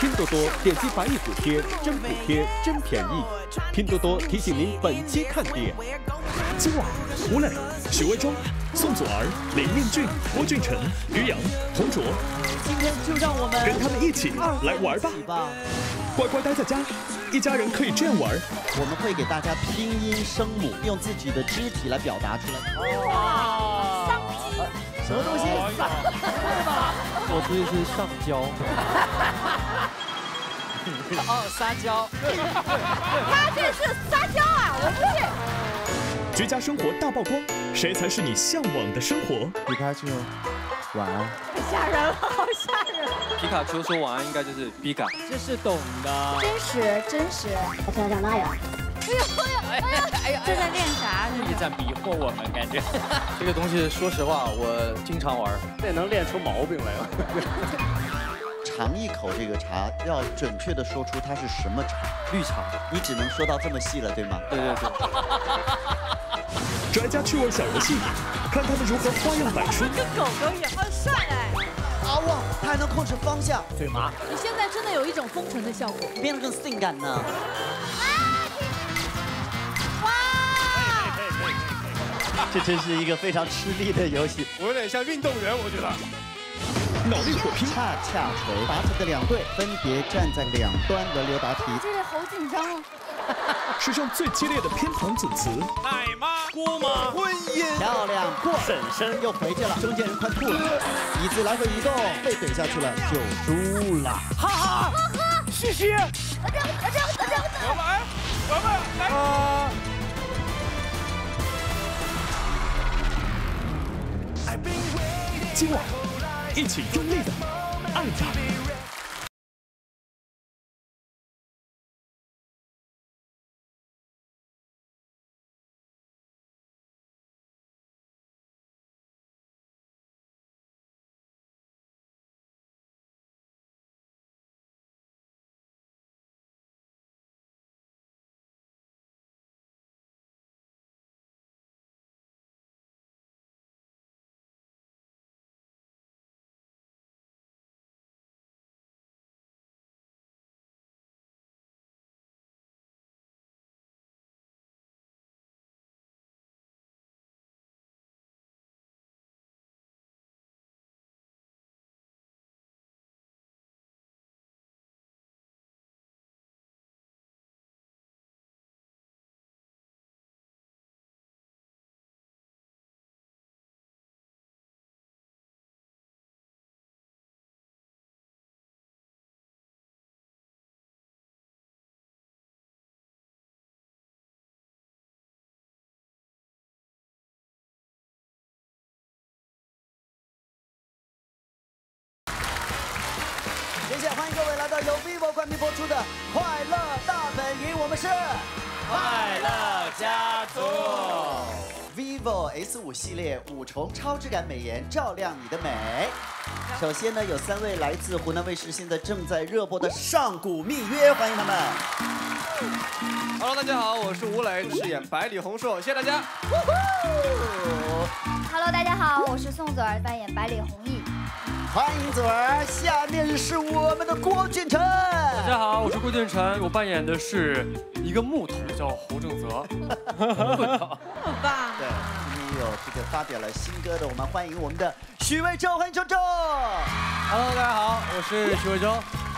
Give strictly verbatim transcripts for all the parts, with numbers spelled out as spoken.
拼多多点击百亿补贴，真补贴真便宜。拼多多提醒您本期看点。 今晚，吴磊、许魏洲、宋祖儿、林彦俊、郭俊辰、于洋、洪卓， 今天就让我们跟他们一起来玩吧！乖乖待在家，一家人可以这样玩。 我们会给大家拼音声母，用自己的肢体来表达出来。 哇，上机， 什么东西？对吧？ 我估计是上交。 哦，撒娇。他这是撒娇啊，我不信。 居家生活大曝光，谁才是你向往的生活？ 皮卡丘，晚安。 吓人了，好吓人。 皮卡丘说晚安应该就是皮卡， 这是懂的。真实，真实。 我想想哪有？ 哎呦哎呦哎呦！这在练啥？ 一在迷惑我们，感觉。这个东西，说实话，我经常玩， 这能练出毛病来了。 尝一口这个茶，要准确的说出它是什么茶。 绿茶， 你只能说到这么细了，对吗？ 对对对。 宅家趣味小游戏，看他们如何花样百出。 跟狗狗一样，好帅哎！ 阿旺，他还能控制方向， 嘴麻。 你现在真的有一种封神的效果， 变得更性感呢。这真是一个非常吃力的游戏， 我有点像运动员，我觉得。 脑力火拼， 恰恰锤，答题的两队分别站在两端轮流答题。 这里好紧张哦。 史上最激烈的偏旁组词。 奶妈、姑妈、婚姻。 漂亮，过。婶婶又回去了，中间人快吐了，椅子来回移动，被怼下去了就输了。 哈哈，嘻嘻。 我这我这我这我我们哎，我们来。啊。 今晚一起用力的爱吧。 谢谢，欢迎各位来到由 vivo 冠名播出的《快乐大本营》，我们是快乐家族。 vivo S 五系列五重超质感美颜，照亮你的美。首先呢，有三位来自湖南卫视现在正在热播的《上古密约》，欢迎他们。 Hello， 大家好，我是吴磊，饰演百里洪硕，谢谢大家。 Hello， 大家好，我是宋祖儿，扮演百里弘毅。 欢迎祖儿，下面是我们的郭俊辰。 大家好，我是郭俊辰，我扮演的是一个木头，叫胡正泽。木头， 很棒。 对，今天有这个发表了新歌的，我们欢迎我们的许魏洲，欢迎周周。 Hello， 大家好，我是许魏洲。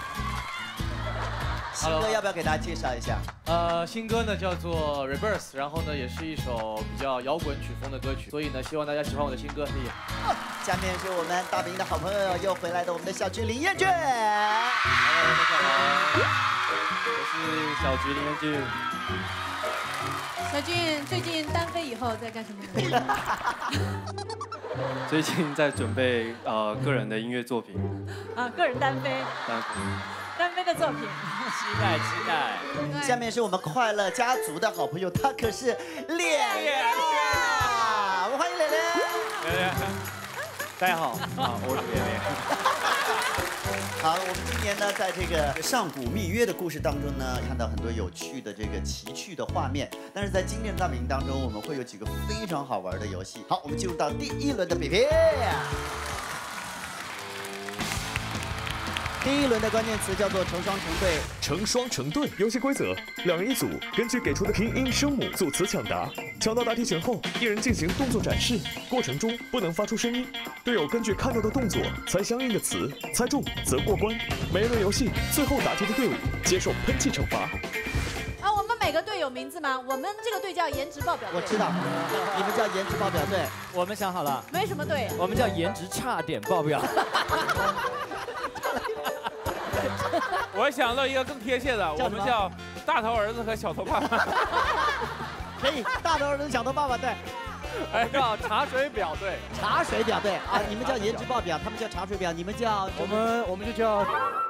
新歌要不要给大家介绍一下？ 呃，新歌呢叫做 Rebirth， 然后呢也是一首比较摇滚曲风的歌曲，所以呢希望大家喜欢我的新歌，谢谢。 下面是我们大本营的好朋友又回来的我们的小菊林彦俊。 Hello， 大家好，我是小菊林彦俊。 小俊最近单飞以后在干什么呢？ 最近在准备呃个人的音乐作品。 啊，个人单飞。 单飞。 单飞的作品， 期待期待。 下面是我们快乐家族的好朋友，他可是脸脸啊！我们欢迎脸脸。 脸脸，大家好，啊，我是脸脸。 好，我们今年呢，在这个上古密约的故事当中呢，看到很多有趣的这个奇趣的画面。但是在今天的大本营当中，我们会有几个非常好玩的游戏。好，我们进入到第一轮的比拼。 第一轮的关键词叫做成双成对。 成双成对。游戏规则：两人一组，根据给出的拼音声母组词抢答。抢到答题前后，一人进行动作展示，过程中不能发出声音。队友根据看到的动作猜相应的词，猜中则过关。每一轮游戏最后答题的队伍接受喷气惩罚。 啊，我们每个队有名字吗？我们这个队叫颜值爆表队。 我知道，你们叫颜值爆表队。 我们想好了， 没什么队， 我们叫颜值差点爆表。 我想到一个更贴切的，我们叫大头儿子和小头爸爸。 可以，大头儿子小头爸爸队。 哎，叫茶水表队。 茶水表队啊，你们叫颜值爆表，他们叫茶水表，你们叫我们我们就叫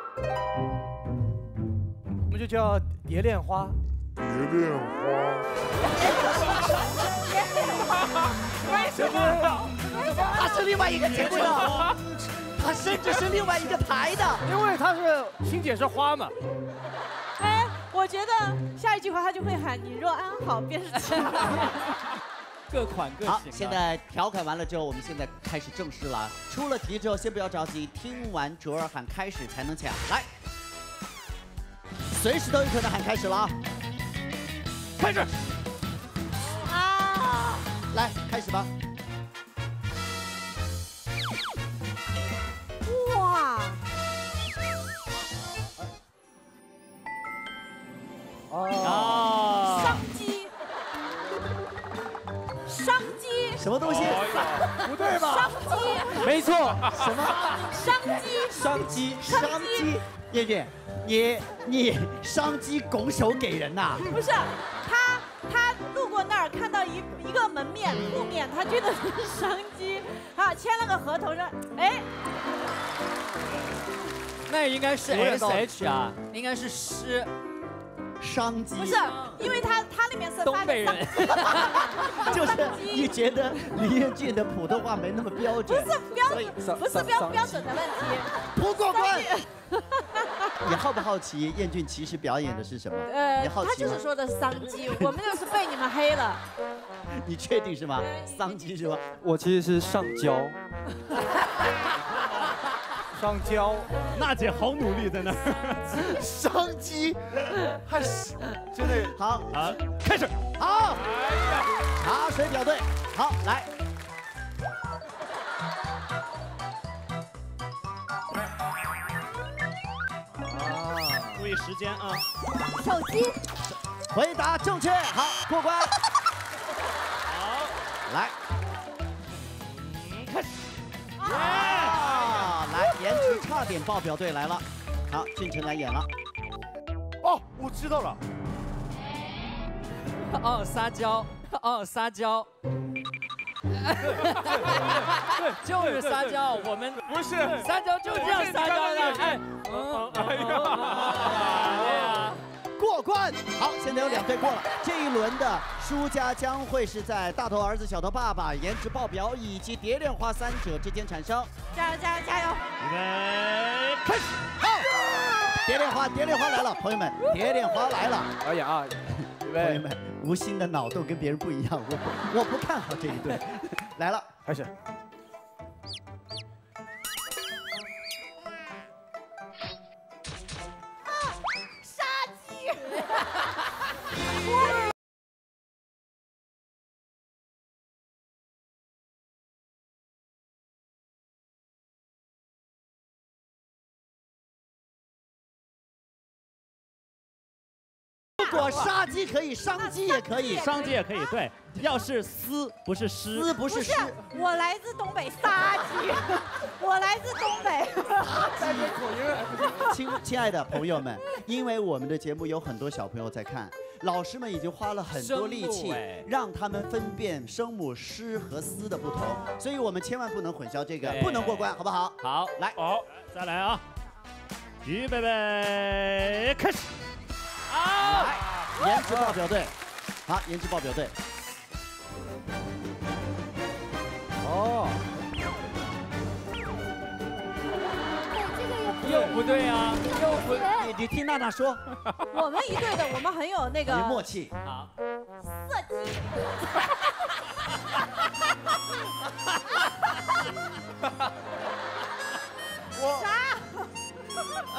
我们就叫蝶恋花。 蝶恋花， 为什么？他是另外一个节目的，他甚至是另外一个台的， 因为他是欣姐是花嘛。 哎，我觉得下一句话他就会喊“你若安好，便是晴天”。 各款各型。 好，现在调侃完了之后，我们现在开始正式了。出了题之后，先不要着急，听完卓儿喊开始才能抢。来，随时都有可能喊开始了啊！ 开始！啊！来，开始吧！ 哇！ 哦！ 商机！商机！ 什么东西？不对吧？ 商机！ 没错。 什么？ 商机！ 商机！商机！燕燕，你你商机拱手给人呐？ 不是，他他路过那儿看到一一个门面铺面，他觉得是商机，啊，签了个合同说，哎， 那应该是 S H 啊，应该是诗。 商机不是，因为他他里面是东北人， 就是你觉得李彦俊的普通话没那么标准， 不是标准，不是标标准的问题， 不过关。你好不好奇彦俊其实表演的是什么？ 呃， 你好奇吗？ 他就是说的商机，我们就是被你们黑了。 你确定是吗？商机是吧？ 我其实是上交。上交， 娜姐好努力在那儿。 商机， 还是真的好啊！开始， 好，茶水表队，好来。 啊，注意时间啊！ 手机， 回答正确，好过关。 好， 来， 开始。 啊，来，颜值差点爆表队来了。好，俊辰来演了。 哦，我知道了。 哦，撒娇，哦，撒娇。对，就是撒娇。我们不是撒娇，就这样撒娇的。哎， 嗯，哎呀，过关。好，现在有两队过了。这一轮的输家将会是在大头儿子、小头爸爸、颜值爆表以及蝶恋花三者之间产生。 加油加油加油！ 预备，开始。 好，蝶恋花，蝶恋花来了，朋友们，蝶恋花来了。 哎呀啊！ 朋友们，吴昕的脑洞跟别人不一样，我不我不看好这一对。来了， 开始。 杀鸡！ 如果杀鸡可以，商机也可以， 商机也可以。对，要是丝不是诗， 丝不是诗。 我来自东北，杀鸡。我来自东北。 亲亲爱的朋友们，因为我们的节目有很多小朋友在看，老师们已经花了很多力气，让他们分辨声母诗和丝的不同，所以我们千万不能混淆这个，不能过关，好不好？ 好， 来， 好，再来啊！预备备，开始。 来，颜值爆表队，好，颜值爆表队。 哦， 对，这个又不对啊，又不， 你你听娜娜说， 我们一队的，我们很有那个有默契。 好， 色鸡。 我啥？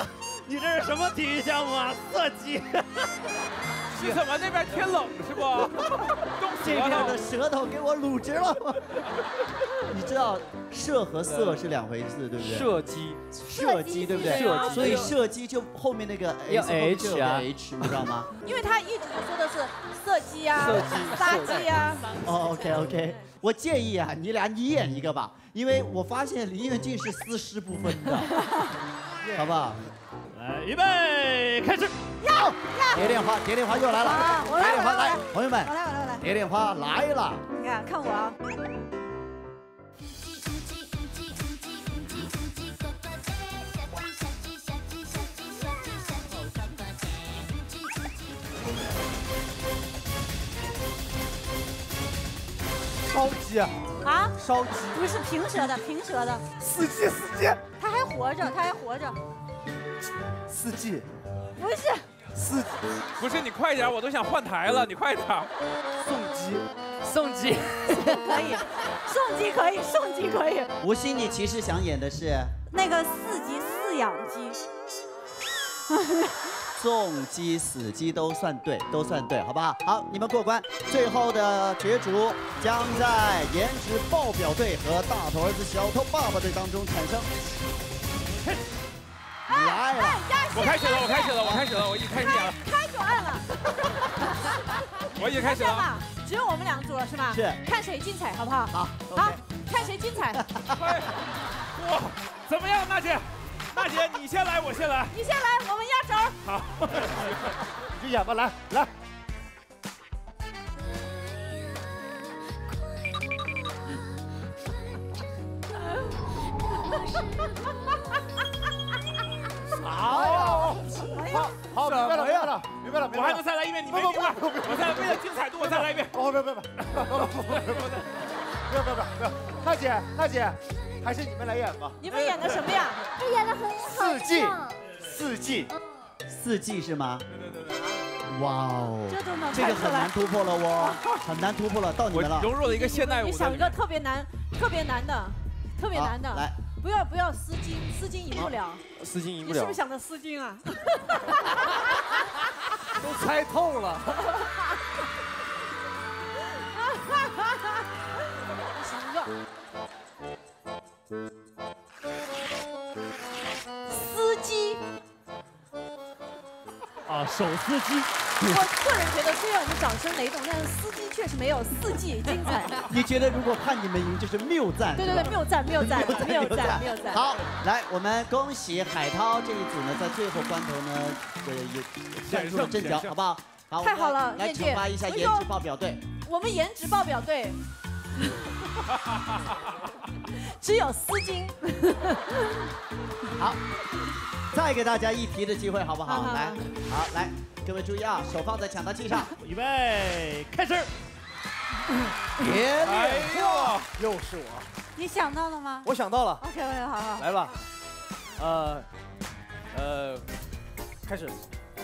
体育项目啊，射击。 是怎么那边天冷是不？冻死这边的了。 舌头给我撸直了。你知道射和色是两回事，对不对？ 射击， 射击对不对？ 射击所以射击就后面那个 S 要后面就有 H 啊 H， 你知道吗？ 因为他一直说的是射击啊射击、 杀鸡啊。 哦 ，OK OK， 我建议啊，你俩你演一个吧，因为我发现林元俊是丝湿不分的，好不好？ 来，预备，开始。 要蝶恋花，蝶恋花又来了， 啊我来蝶恋花我来来，朋友们我，来我来我来， 蝶恋花来了。 你看看我啊。 烧鸡啊， 啊， 烧鸡， 不是平舌的，平舌的， 四季四季， 他还活着，他还活着， 四季， 不是， 四不是你快点，我都想换台了，你快点。 送鸡，送鸡， 可以，送鸡可以，送鸡可以， 吴昕，你其实想演的是那个四级饲养鸡， 重鸡、死鸡都算对，都算对，好不好？好，你们过关。最后的角逐将在颜值爆表队和大头儿子小头爸爸队当中产生。来了， 我开始了，我开始了，我开始了，我已经开始演了， 开就按了。 我已经开始了。 这样吧，只有我们两组了是吧？ 是。 看谁精彩，好不好？ 好， 好，看谁精彩。 快，哇，怎么样，娜姐？娜姐，你先来，我先来。 你先来，我们压轴。 好， 你就演吧，来来。 啥呀？好，好，明白了，明白了，明白了， 我还能再来一遍，你没明白？我再为了精彩度，我再来一遍。 哦，别别别，不不不不不不，不要不要不要不要，娜姐娜姐，还是你们来演吧。 你们演的什么呀？ 他演的很好。 四季，四季， 四季是吗？ 对对对。 哇哦， 这都能这个很难突破了哦，很难突破了，到你们了。 融入了一个现代舞。 你想一个特别难、特别难的、特别难的。 来， 不要不要丝巾，丝巾赢不了。 丝巾赢不了。 你是不是想的丝巾啊？ 都猜透了。 行一个。司机。 啊，手撕鸡。 我个人觉得虽然我们掌声雷动，但是司机确实没有四季精彩。 你觉得如果看你们赢就是谬赞？ 对对对，谬赞谬赞谬赞谬赞。 好，来，我们恭喜海涛这一组呢，在最后关头呢，呃，也站住了阵脚，好不好？好， 太好了， 来惩罚一下颜值爆表队。 我们颜值爆表队只有丝巾。 好，再给大家一题的机会，好不好？ 好来，好，来，各位注意啊，手放在抢答器上， 预备，开始。 别哎呦， 又是我。 你想到了吗？ 我想到了。 OK OK， 好好。 来吧，呃，呃，开始。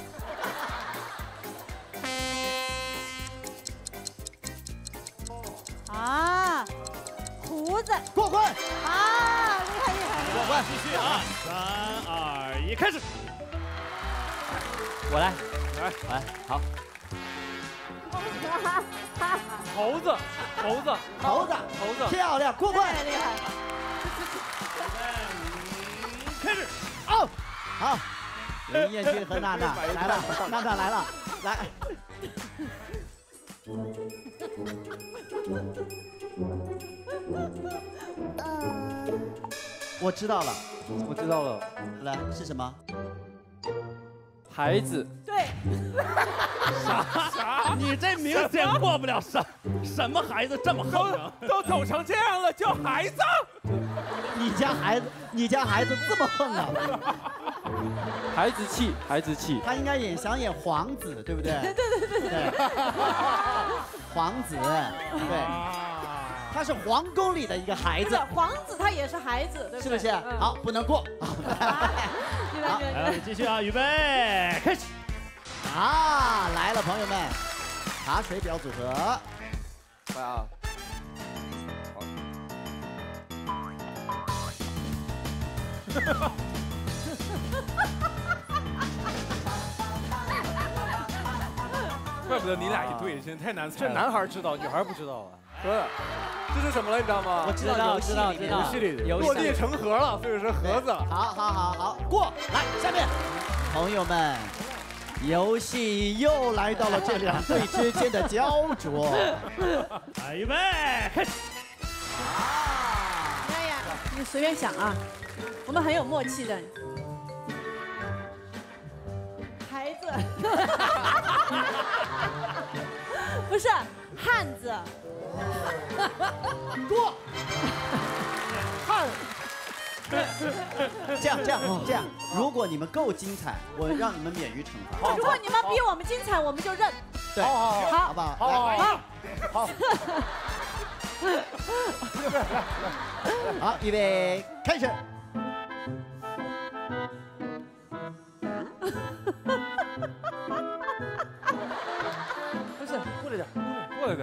啊，胡子过关。 啊，厉害厉害！ 过关，继续啊！三二一，开始。 我来， 来来，好。 猴子，猴子， 猴子， 猴子， 漂亮，过关。 厉害！ 开始。 哦，好，林彦君和娜娜来了，娜娜来了，来。我知道了， 我知道了， 来是什么？ 孩子。 对。 啥啥？你这明显过不了审。什么孩子这么横啊？ 都走成这样了，叫孩子？ 你家孩子，你家孩子这么横啊？ 孩子气，孩子气。 他应该演想演皇子，对不对？ 对对对对对。 皇子，对。他是皇宫里的一个孩子， 皇子他也是孩子，对不对？ 是不是？好，不能过。 好， 来，继续啊，预备，开始。 啊，来了，朋友们，茶水表组合。 快啊！ 怪不得你俩一对，真的太难猜了。 这男孩知道，女孩不知道啊。 不是，这是什么了？你知道吗？ 我知道， 知道，知道。 游戏里落地成盒了，所以是盒子。 好，好，好，好，过来，下面，朋友们，游戏又来到了这两队之间的焦灼。 来，预备，开始。 哎呀，你随便想啊，我们很有默契的。孩子，不是汉子。 过，汉。 这样，这样，这样，如果你们够精彩，我让你们免于惩罚。 如果你们比我们精彩，我们就认。 对，好，好，好，好不好？ 好，好，好。 好，预备，开始。 不是，过来点， 过来点。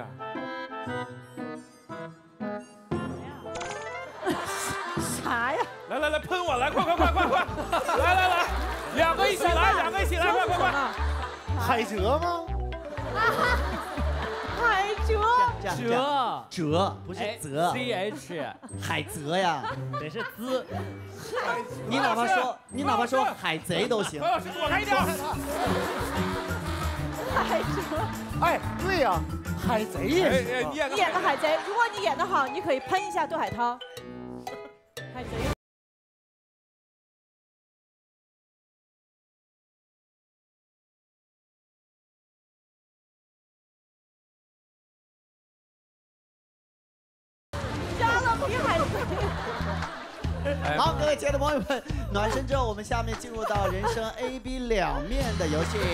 啥呀？ 来来来，喷我来，快快快快快！来来来，两个一起来，两个一起来，快快快！ 海蜇吗？ 海蜇。 蜇，蜇不是泽 ，C H， 海蜇呀， 得是滋。 你哪怕说你哪怕说海贼都行。 何老师躲开一点。 海蜇。 哎，对呀，海贼也行。 你演你演的海贼，如果你演的好，你可以喷一下杜海涛。海贼。加勒比海贼。 好，各位亲爱的朋友们，暖身之后，我们下面进入到人生 A B 两面的游戏。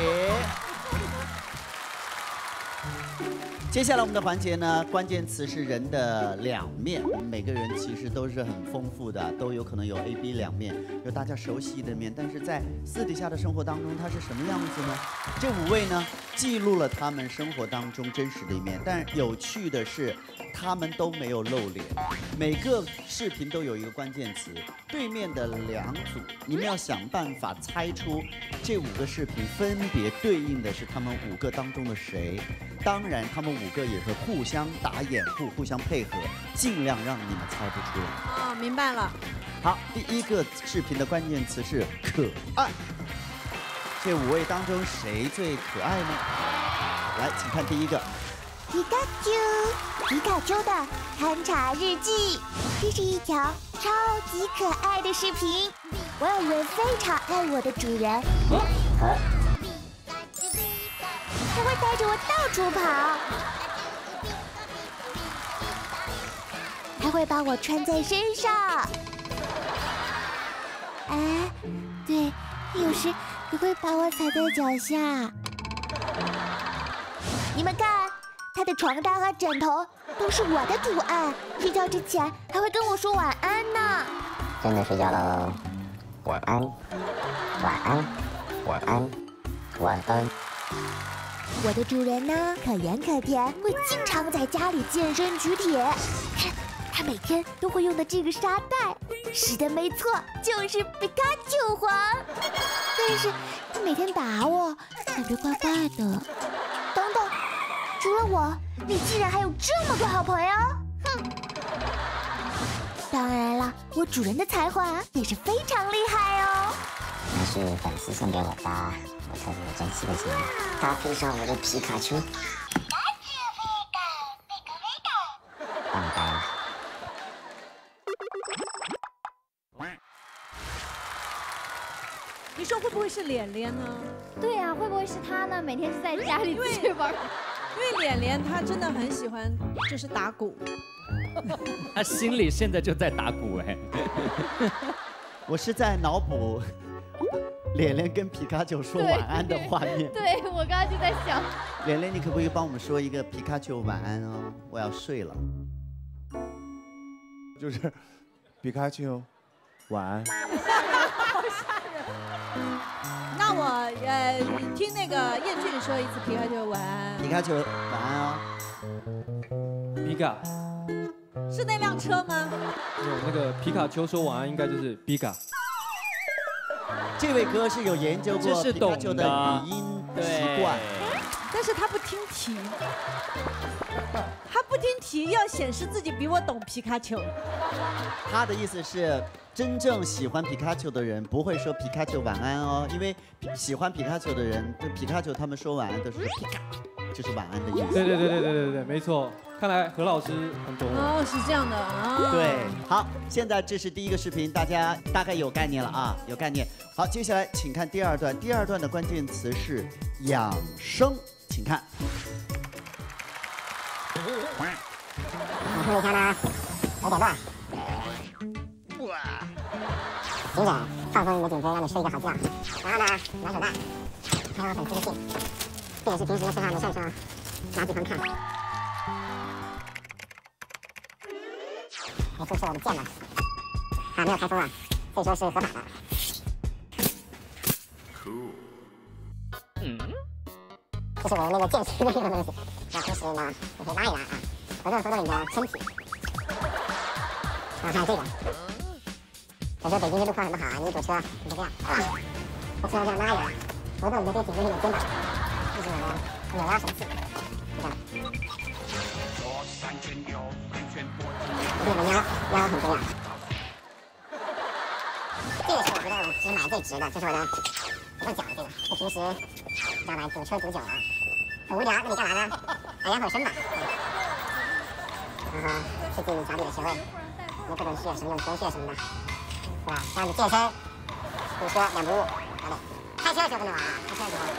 接下来我们的环节呢，关键词是人的两面。我们每个人其实都是很丰富的，都有可能有 A B 两面，有大家熟悉的面，但是在私底下的生活当中，他是什么样子呢？这五位呢，记录了他们生活当中真实的一面，但有趣的是，他们都没有露脸。每个视频都有一个关键词，对面的两组，你们要想办法猜出这五个视频分别对应的是他们五个当中的谁。当然，他们五个也会互相打掩护、互相配合，尽量让你们猜不出来。 啊，明白了。 好，第一个视频的关键词是可爱。这五位当中谁最可爱呢？来，请看第一个。 皮卡丘，皮卡丘的勘察日记，这是一条超级可爱的视频。我有人非常爱我的主人。啊他会带着我到处跑，还会把我穿在身上。哎，对，有时也会把我踩在脚下。你们看，他的床单和枕头都是我的图案，睡觉之前还会跟我说晚安呢。 真的睡觉喽，晚安，晚安，晚安，晚安。 我的主人呢，可盐可甜，会经常在家里健身举铁。看，他每天都会用的这个沙袋，是的，没错，就是皮卡丘环。但是他每天打我，感觉怪怪的。等等，除了我，你竟然还有这么多好朋友？哼！当然了，我主人的才华也是非常厉害哦。 那是粉丝送给我的。我特别珍惜的钱，搭配上我的皮卡丘，棒呆了。 你说会不会是脸脸呢？ 对呀、啊，会不会是他呢？每天是在家里自己玩。 因为脸脸他真的很喜欢，就是打鼓。 他心里现在就在打鼓哎。 我是在脑补。脸脸跟皮卡丘说晚安的画面。 对，对我刚刚就在想。 脸脸，你可不可以帮我们说一个皮卡丘晚安哦？我要睡了。 就是皮卡丘，晚安。 好吓人。那我呃听那个彦俊说一次皮卡丘晚安。 皮卡丘晚安哦。 皮卡。 是那辆车吗？ 有那个皮卡丘说晚安，应该就是皮卡。 这位哥是有研究过皮卡丘的语音习惯。 但是他不听题，他不听题，要显示自己比我懂皮卡丘。 他的意思是，真正喜欢皮卡丘的人不会说皮卡丘晚安哦，因为喜欢皮卡丘的人对皮卡丘他们说晚安都是皮卡，就是晚安的意思。 对对对对对对对，没错。看来何老师很懂。 哦，是这样的啊。 对，好，现在这是第一个视频，大家大概有概念了啊，有概念。好，接下来请看第二段，第二段的关键词是养生，请看。 我看了一下呢，有点乱。哇！紧紧放松你的颈椎，让你睡一个好觉。然后呢，拿手袋，还有粉丝的信，这也是平时吃饭没事的时候拿几盆看。还注射我的剑呢，啊，没有开封啊，可以说是合法的。嗯，这是我的那个健身的那个东西，那平时呢，你可以拉一拉啊，活动活动你的身体。然后还有这个，有时候北京这路况很不好啊，你一堵车你就这样，啊，我需要这样拉一拉，活动你的这个颈椎、你的肩膀，这是我的扭腰神器，就这样。我这个腰腰很重要。这个是我觉得我其实买最值的，这是我的我会讲的这个，我平时知道吧，堵车堵久了，很无聊，那你干嘛呢？打压后生嘛。然后促进你脚底的穴位，你各种穴什么用头穴什么的，是吧？让你健身，堵车两不误，好嘞。开车的时候不能玩啊，开车的时候。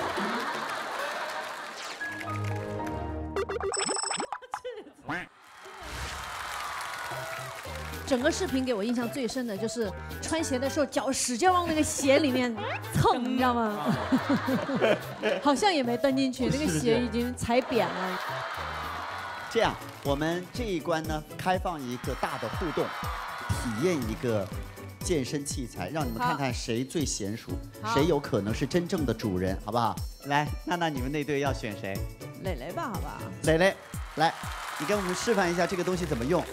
整个视频给我印象最深的就是穿鞋的时候脚使劲往那个鞋里面蹭，你知道吗？好像也没蹬进去，那个鞋已经踩扁了。 这样，我们这一关呢，开放一个大的互动，体验一个健身器材，让你们看看谁最娴熟，谁有可能是真正的主人，好不好？来，娜娜，你们那队要选谁？ 蕾蕾吧，好吧。 蕾蕾，来，你给我们示范一下这个东西怎么用。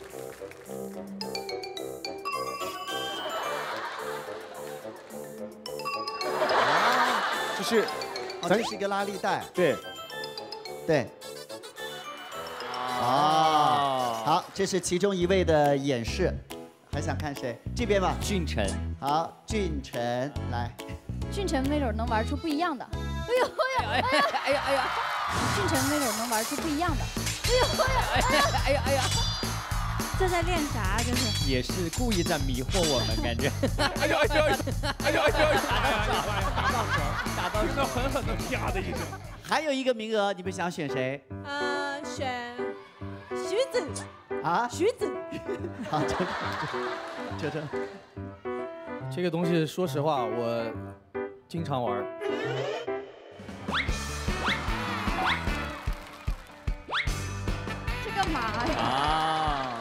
就是， 哦，这是一个拉力带。 对， 对。哦，好，这是其中一位的演示，还想看谁？这边吧。 俊辰。 好，俊辰来。 俊辰没准能玩出不一样的。哎呦哎呀哎呀哎呀哎呀！俊辰没准能玩出不一样的。哎呦哎呀哎呀哎呀哎呀！ 这在练啥？这是？ 也是故意在迷惑我们，感觉。 哎呦哎呦哎呦哎呦哎呦！ 打到手，打到手，狠狠的啪的一声。 还有一个名额，你们想选谁？ 呃，选徐子。 啊？ 徐子。 好，这这这。 这个东西，说实话，我经常玩。 这干嘛呀？ 啊！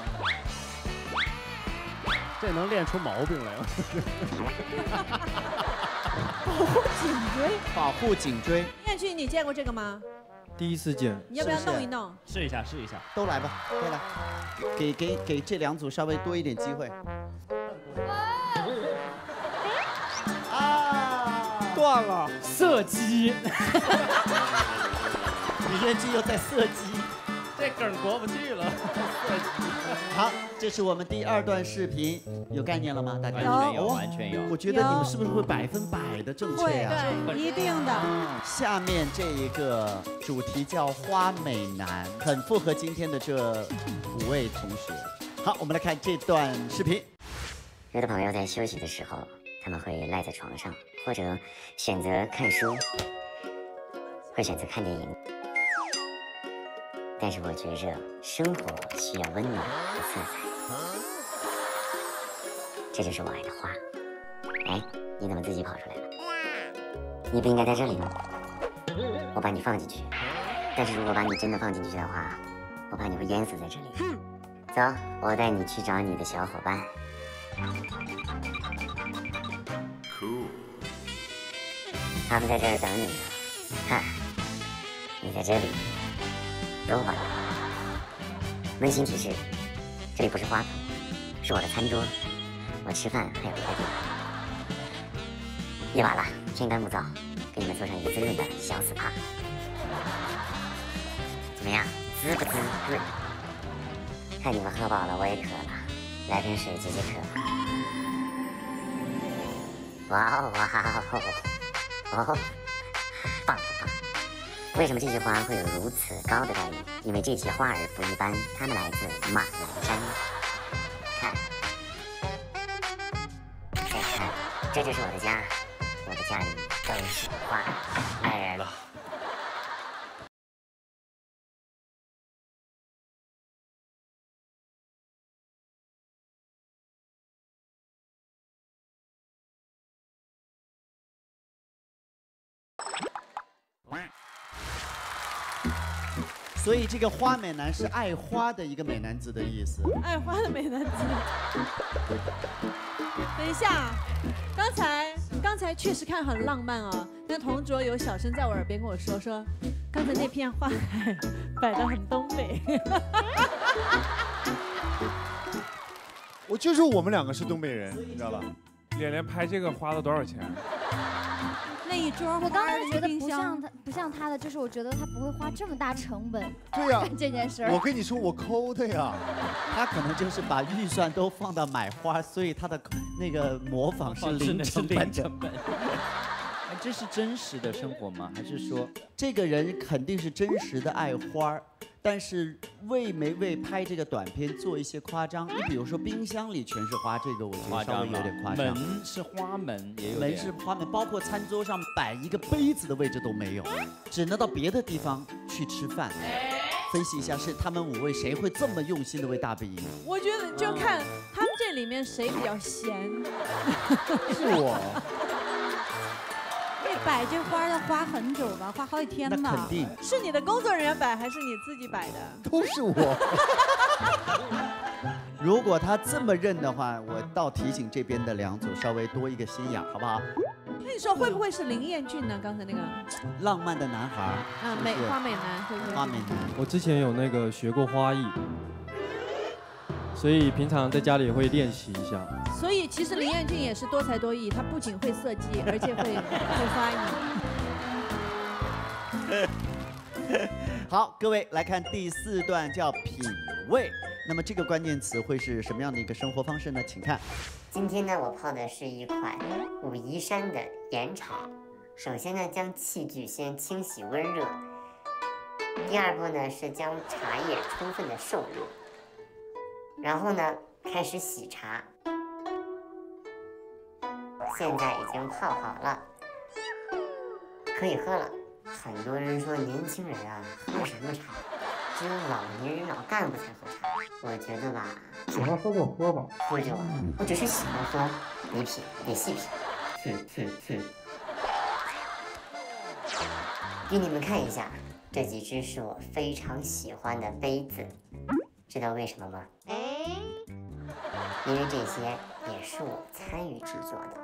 这能练出毛病来了。 保护颈椎。 保护颈椎。 燕旭，你见过这个吗？ 第一次见。 你要不要弄一弄？ 试一下，试一下。 都来吧，都来。给给给这两组稍微多一点机会。啊！ 断了。 射击。 你这句又在射击。 这梗过不去了。 好，这是我们第二段视频，有概念了吗？大家完全有，完全有。 我觉得你们是不是会百分百的正确啊？ 对，一定的。 下面这一个主题叫花美男，很符合今天的这五位同学。好，我们来看这段视频。 有的朋友在休息的时候，他们会赖在床上，或者选择看书，会选择看电影。但是我觉着生活需要温暖和色彩，这就是我爱的花。哎，你怎么自己跑出来了？你不应该在这里吗？我把你放进去，但是如果把你真的放进去的话，我怕你会淹死在这里。走，我带你去找你的小伙伴。他们在这儿等你呢。看，你在这里。都吧。温馨提示，这里不是花圃，是我的餐桌，我吃饭还有别的地方。夜晚了，天干物燥，给你们做上一个滋润的小 S P A。 么样？滋不滋润？看你们喝饱了，我也渴了，来瓶水解解渴。哇哦哇哦，哦，棒不棒？为什么这枝花会有如此高的待遇？因为这些花儿不一般，它们来自马来山。看，再看，这就是我的家，我的家里都是花。来人了。 所以这个花美男是爱花的一个美男子的意思。 爱花的美男子。等一下，刚才刚才确实看很浪漫啊，但同桌有小声在我耳边跟我说说，刚才那片花海摆得很东北。 我就说我们两个是东北人，你知道吧？ 连连拍这个花了多少钱？ 那一桌， 我当时觉得不像他，不像他的，就是我觉得他不会花这么大成本。 对呀， 干这件事儿。 我跟你说，我抠的呀。 他可能就是把预算都放到买花，所以他的那个模仿是零成本的。 哎，这是真实的生活吗？还是说这个人肯定是真实的爱花？但是为没为拍这个短片做一些夸张？你比如说冰箱里全是花，这个我觉得稍微有点夸张。 门是花门，也有门是花门，包括餐桌上摆一个杯子的位置都没有，只能到别的地方去吃饭。分析一下，是他们五位谁会这么用心的为大比？ 我觉得就看他们这里面谁比较闲。 是我。 摆这花要花很久吧，花好几天吧。 那肯定是你的工作人员摆还是你自己摆的？ 都是我。如果他这么认的话，我倒提醒这边的两组稍微多一个心眼，好不好？ 那你说会不会是林彦俊呢？刚才那个浪漫的男孩啊，美花美男，会不会？ 花美男。 我之前有那个学过花艺，所以平常在家里也会练习一下。 所以其实林彦俊也是多才多艺，他不仅会色技，而且会会花艺。好，各位来看第四段，叫品味。那么这个关键词会是什么样的一个生活方式呢？请看。 今天呢，我泡的是一款武夷山的岩茶。首先呢，将器具先清洗温热。第二步呢，是将茶叶充分的受热。然后呢，开始洗茶。现在已经泡好了，可以喝了。很多人说年轻人啊，喝什么茶？只有老年人、老干部才喝茶。我觉得吧， 喜欢喝就喝吧， 喝就完。我只是喜欢喝，你品，得细品。哼哼哼。给你们看一下，这几只是我非常喜欢的杯子，知道为什么吗？因为这些也是我参与制作的。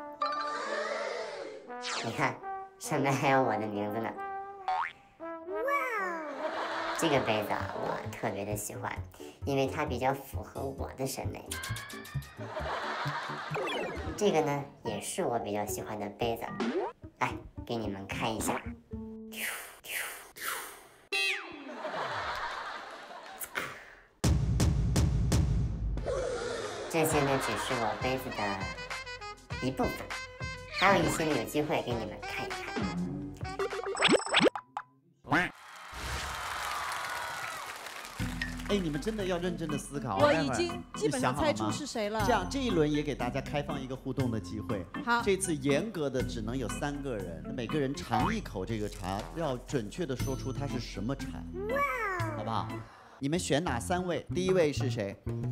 你看，上面还有我的名字呢。哇！这个杯子啊，我特别的喜欢，因为它比较符合我的审美。这个呢，也是我比较喜欢的杯子，来给你们看一下。这些呢，只是我杯子的一部分。还有一些有机会给你们看一看。 哎，你们真的要认真的思考。 我已经基本上猜出是谁了。 这样，这一轮也给大家开放一个互动的机会。 好， 这次严格的只能有三个人，每个人尝一口这个茶，要准确的说出它是什么茶，好不好？你们选哪三位？第一位是谁？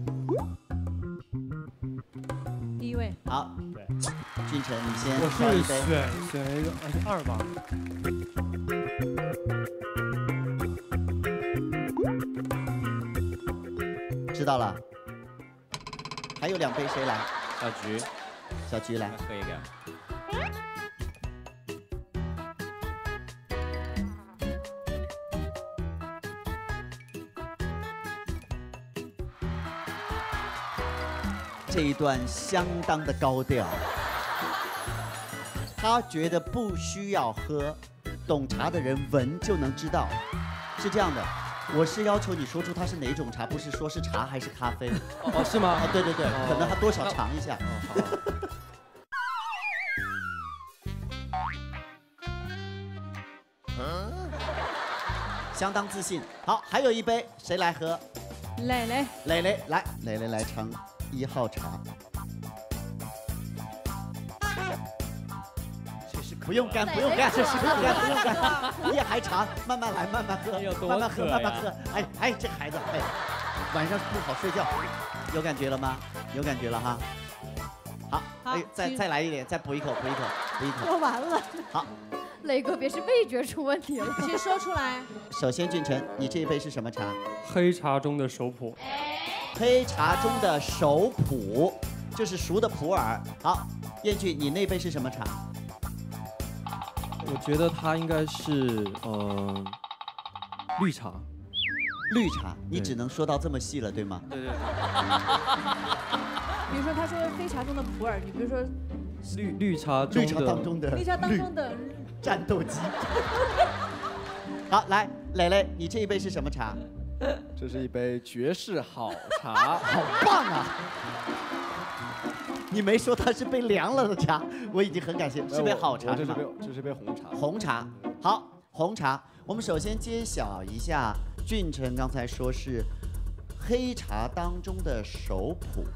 第一位。 好， 对， 俊成，你先。 我是选选一个二吧。 知道了。还有两杯，谁来？ 小菊。 小菊来。 喝一个。 这一段相当的高调，他觉得不需要喝，懂茶的人闻就能知道。是这样的， 我是要求你说出它是哪种茶，不是说是茶还是咖啡。 哦，是吗？ 啊，对对对， 哦可能还多少尝一下。相当自信。好，还有一杯，谁来喝？ 蕾蕾， 蕾蕾来，蕾蕾来尝一号茶。不用干，不用干，这是不用干，不用干。夜海茶，慢慢来，慢慢喝，慢慢喝，慢慢喝。哎哎，这孩子，哎，晚上不好睡觉，有感觉了吗？有感觉了哈。好，哎，再再来一点，再补一口，补一口，补一口。 说完了。 好， 磊哥别是味觉出问题了， 请说出来。 首先，俊辰，你这一杯是什么茶？ 黑茶中的熟普。 黑茶中的熟普，就是熟的普洱。好，彦俊，你那杯是什么茶？ 我觉得它应该是呃绿茶。 绿茶，你只能说到这么细了，对吗？ 对对对。 比如说，他说黑茶中的普洱，你比如说绿绿茶中的绿茶当中的绿茶当中的战斗机。好，来，蕾蕾，你这一杯是什么茶？ 这是一杯绝世好茶， 好棒啊！你没说它是杯凉了的茶，我已经很感谢，是杯好茶是吗？ 这是杯，这是杯红茶。 红茶，好，红茶。我们首先揭晓一下，俊辰刚才说是黑茶当中的熟普。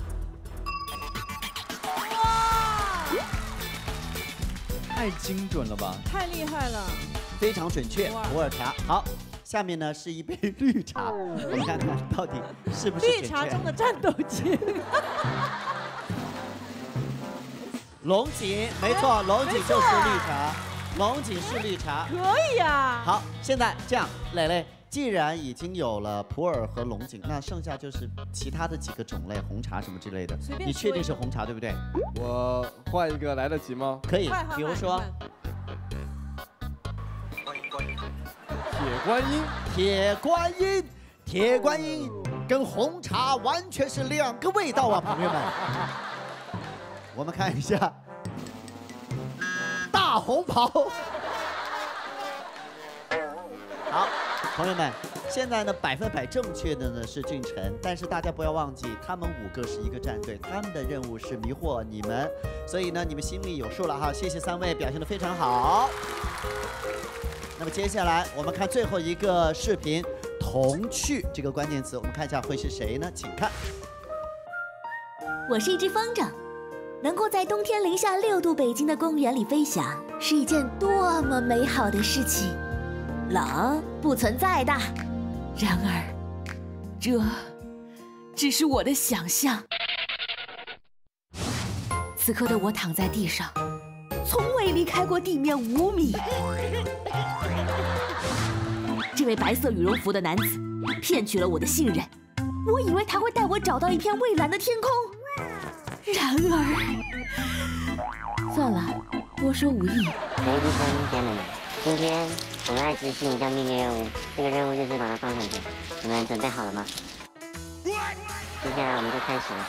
太精准了吧！ 太厉害了， 非常准确，普洱茶。好，下面呢是一杯绿茶，我们看看到底是不是绿茶中的战斗机。 龙井，没错，龙井就是绿茶，龙井是绿茶， 可以啊。 好，现在这样，蕾蕾，既然已经有了普洱和龙井，那剩下就是其他的几个种类，红茶什么之类的。你确定是红茶对不对？ 我换一个来得及吗？ 可以，比如说铁观音， 铁观音，铁观音跟红茶完全是两个味道啊，朋友们。我们看一下，大红袍。好，朋友们，现在呢百分百正确的呢是俊辰，但是大家不要忘记，他们五个是一个战队，他们的任务是迷惑你们，所以呢你们心里有数了哈。谢谢三位，表现得非常好。那么接下来我们看最后一个视频，童趣这个关键词，我们看一下会是谁呢？请看。 我是一只风筝。能够在冬天零下六度北京的公园里飞翔，是一件多么美好的事情。冷不存在的，然而，这只是我的想象。此刻的我躺在地上，从未离开过地面五米。这位白色羽绒服的男子骗取了我的信任，我以为他会带我找到一片蔚蓝的天空。然而，算了，多说无益。 雷迪生家人们，今天我们来执行一个秘密任务，这个任务就是把它放上去。你们准备好了吗？接下来我们就开始了。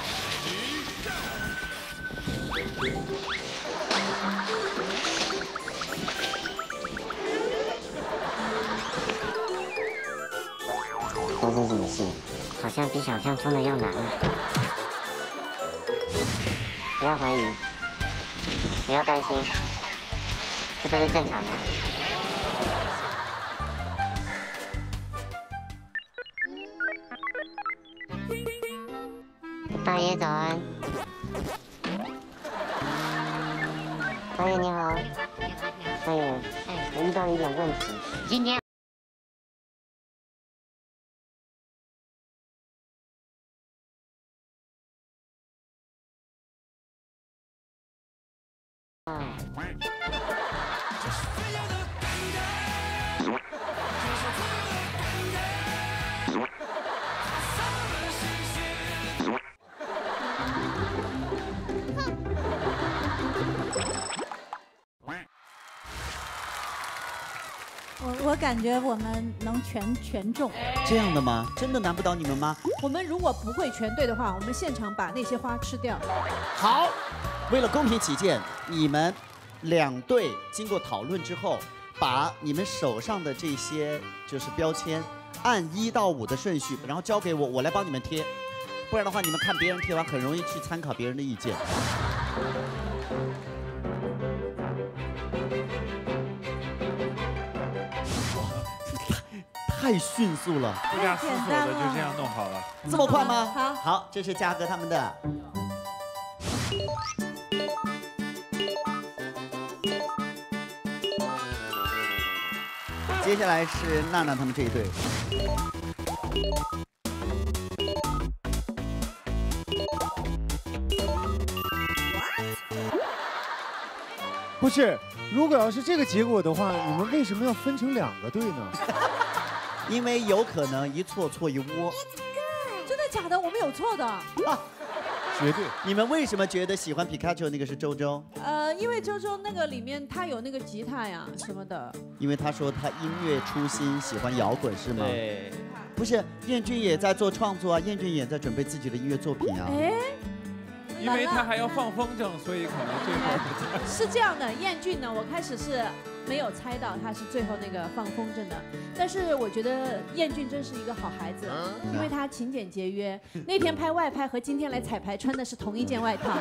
这是什么事？好像比想象中的要难啊！不要怀疑，不要担心，这都是正常的。大爷早安，大爷你好，大爷，我遇到一点问题，今天。 我我感觉我们能全全中。 这样的吗？真的难不倒你们吗？ 我们如果不会全对的话，我们现场把那些花吃掉。 好，为了公平起见，你们两队经过讨论之后，把你们手上的这些就是标签按一到五的顺序，然后交给我，我来帮你们贴。不然的话，你们看别人贴完，很容易去参考别人的意见。太迅速了， 不加思索的就这样弄好了。 这么快吗？ 好， 好，这是嘉哥他们的。接下来是娜娜他们这一队。 不是，如果要是这个结果的话，你们为什么要分成两个队呢？ 因为有可能一错错一窝。 真的假的？我们有错的。啊， 绝对。你们为什么觉得喜欢皮卡丘那个是周周？ 呃，因为周周那个里面他有那个吉他呀什么的。 因为他说他音乐初心，喜欢摇滚是吗？ 对。 不是，彦俊也在做创作啊，彦俊也在准备自己的音乐作品啊。 哎。 因为他还要放风筝，所以可能最后是这样的。彦俊呢，我开始是没有猜到他是最后那个放风筝的，但是我觉得彦俊真是一个好孩子，因为他勤俭节约。那天拍外拍和今天来彩排穿的是同一件外套，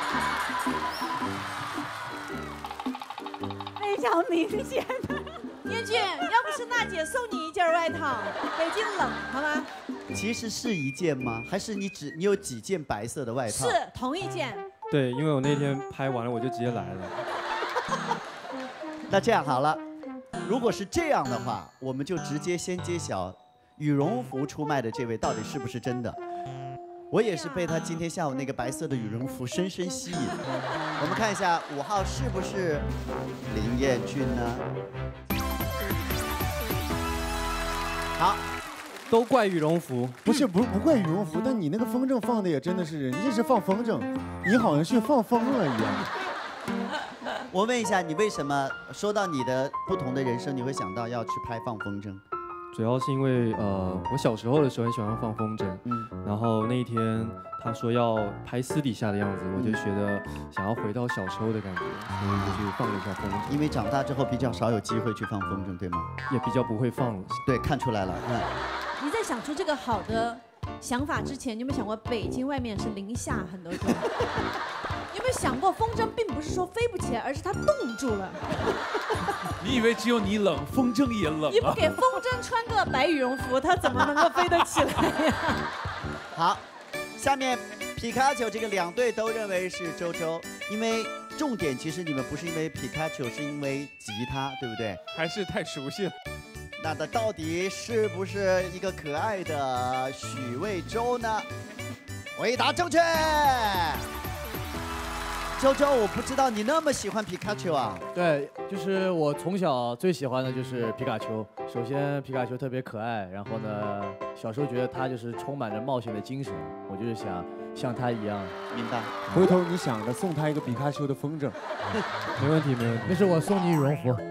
非常明显的。彦俊，要不是娜姐送你一件外套，北京冷，好吗？ 其实是一件吗？还是你只你有几件白色的外套？ 是同一件。 对，因为我那天拍完了，我就直接来了。 那这样好了，如果是这样的话，我们就直接先揭晓羽绒服出卖的这位到底是不是真的。我也是被他今天下午那个白色的羽绒服深深吸引。我们看一下五号是不是林彦俊呢？好。 都怪羽绒服， 不是不不怪羽绒服，但你那个风筝放的也真的是，人家是放风筝，你好像是放风了一样。 我问一下，你为什么说到你的不同的人生，你会想到要去拍放风筝？ 主要是因为呃，我小时候的时候很喜欢放风筝， 嗯， 然后那一天他说要拍私底下的样子，我就觉得想要回到小时候的感觉，所以就去放了一下风筝。 因为长大之后比较少有机会去放风筝，对吗？ 也比较不会放了。 对，看出来了，嗯。 你在想出这个好的想法之前，你有没有想过北京外面是零下很多度？有没有想过风筝并不是说飞不起来，而是它冻住了？ 你以为只有你冷，风筝也冷啊？ 你不给风筝穿个白羽绒服，它怎么能够飞得起来呀？ 好，下面皮卡丘这个两队都认为是周周，因为重点其实你们不是因为皮卡丘，是因为吉他，对不对？ 还是太熟悉了。 那他到底是不是一个可爱的许魏洲呢？回答正确。周周，我不知道你那么喜欢皮卡丘啊？ 对，就是我从小最喜欢的就是皮卡丘。首先，皮卡丘特别可爱，然后呢，小时候觉得他就是充满着冒险的精神，我就是想像他一样。 明白。 回头你想着送他一个皮卡丘的风筝， 没问题，没问题。 那是我送你羽绒服。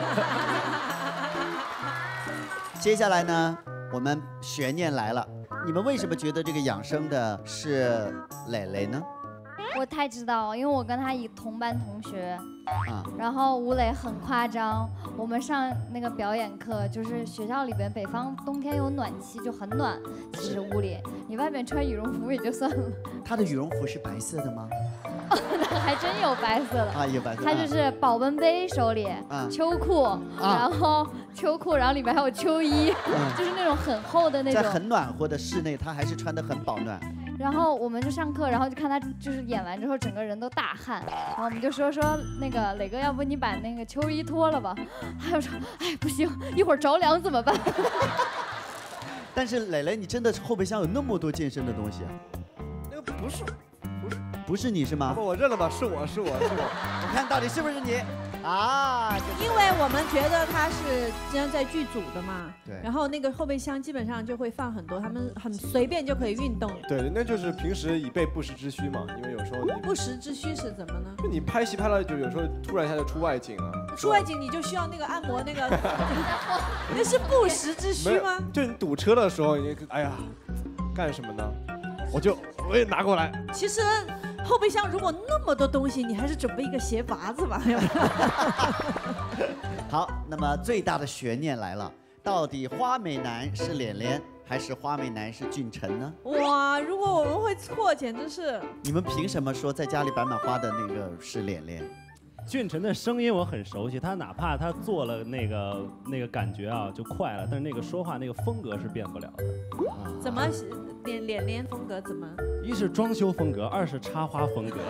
接下来呢，我们悬念来了，你们为什么觉得这个养生的是蕾蕾呢？ 我太知道，因为我跟他一同班同学， 啊， 然后吴磊很夸张。我们上那个表演课，就是学校里边北方冬天有暖气，就很暖。其实屋里你外面穿羽绒服也就算了。 他的羽绒服是白色的吗？ 那还真有白色的啊，有白色的。 他就是保温杯手里， 啊、 秋裤，啊、然后秋裤，然后里面还有秋衣，啊、就是那种很厚的那种。 在很暖和的室内，他还是穿得很保暖。 然后我们就上课，然后就看他就是演完之后，整个人都大汗。然后我们就说说那个磊哥，要不你把那个秋衣脱了吧？他就说，哎，不行，一会儿着凉怎么办？ 但是磊磊，你真的后备箱有那么多健身的东西啊？ 那个不是，不是， 不是你是吗？ 不，我认了吧，是我是我是我。 我看到底是不是你啊？ 因为我们觉得他是经常在剧组的嘛， 对。 然后那个后备箱基本上就会放很多，他们很随便就可以运动。 对，那就是平时以备不时之需嘛，因为有时候你不时之需是怎么呢？ 就你拍戏拍了，就有时候突然一下就出外景了。 出外景你就需要那个按摩那个，那是不时之需吗？ 就你堵车的时候，你哎呀，干什么呢？我就我也拿过来。 其实后备箱如果那么多东西，你还是准备一个鞋拔子吧。 好，那么最大的悬念来了， 到底花美男是脸脸，还是花美男是俊辰呢？ 哇，如果我们会错，简直是…… 你们凭什么说在家里摆满花的那个是脸脸？ 俊辰的声音我很熟悉，他哪怕他做了那个那个感觉啊就快了，但是那个说话那个风格是变不了的。 怎么脸脸脸风格怎么？ 一是装修风格，二是插花风格。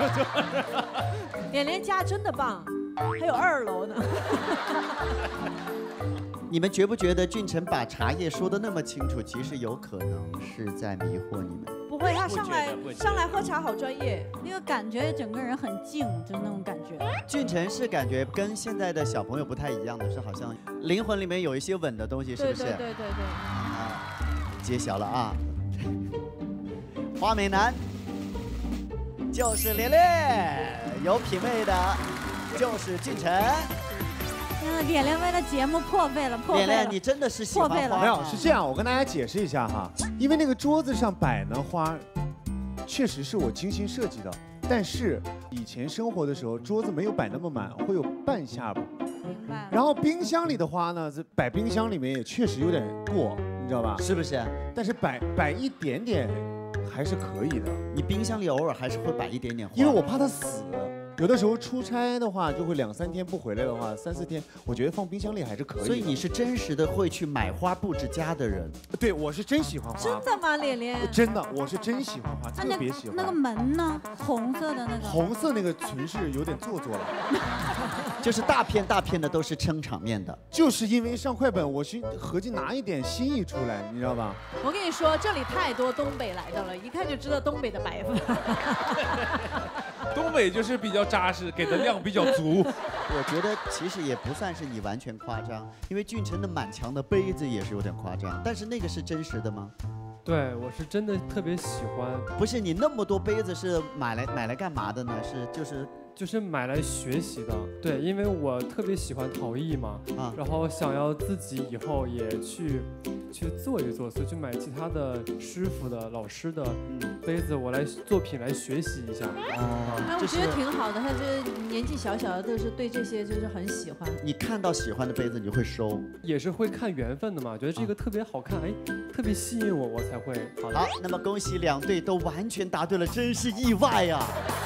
脸脸家真的棒，还有二楼呢。 你们觉不觉得俊辰把茶叶说的那么清楚，其实有可能是在迷惑你们？ 不会，他上来上来喝茶好专业， 那个感觉整个人很静，就那种感觉。 俊辰是感觉跟现在的小朋友不太一样的，是好像灵魂里面有一些稳的东西，是不是？ 对对对对对。 啊，揭晓了啊！花美男就是连连，有品味的就是俊辰。 嗯，连连为了节目破费了，破费了。 连连，你真的是喜欢花吗？ 没有，是这样，我跟大家解释一下哈，因为那个桌子上摆呢花，确实是我精心设计的，但是以前生活的时候，桌子没有摆那么满，会有半下巴。 明白。 然后冰箱里的花呢，这摆冰箱里面也确实有点过，你知道吧？ 是不是？ 但是摆摆一点点还是可以的。 你冰箱里偶尔还是会摆一点点花， 因为我怕它死。有的时候出差的话，就会两三天不回来的话，三四天，我觉得放冰箱里还是可以的。 所以你是真实的会去买花布置家的人？ 对，我是真喜欢花。 真的吗，连连？ 真的，我是真喜欢花，特别喜欢。 那个门呢？红色的那个。 红色那个纯是有点做作了。 就是大片大片的都是撑场面的。 就是因为上快本，我去合计拿一点心意出来，你知道吧？ 我跟你说，这里太多东北来的了，一看就知道东北的白发。 东北就是比较扎实，给的量比较足。 我觉得其实也不算是你完全夸张，因为俊辰的满墙的杯子也是有点夸张，但是那个是真实的吗？ 对，我是真的特别喜欢。 不是你那么多杯子是买来买来干嘛的呢？是就是就是买来学习的。对，因为我特别喜欢陶艺嘛，啊，然后想要自己以后也去去做一做，所以去买其他的师傅的、老师的杯子，我来作品来学习一下。 哦， 哎，我觉得挺好的，他就是年纪小小的，都是对这些就是很喜欢。 你看到喜欢的杯子，你会收？ 也是会看缘分的嘛，觉得这个特别好看，哎，特别吸引我，我才会。 好，那么恭喜两队都完全答对了，真是意外呀！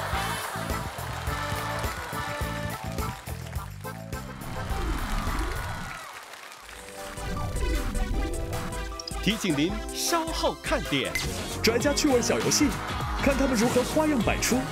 提醒您稍后看点， 专家趣味小游戏，看他们如何花样百出。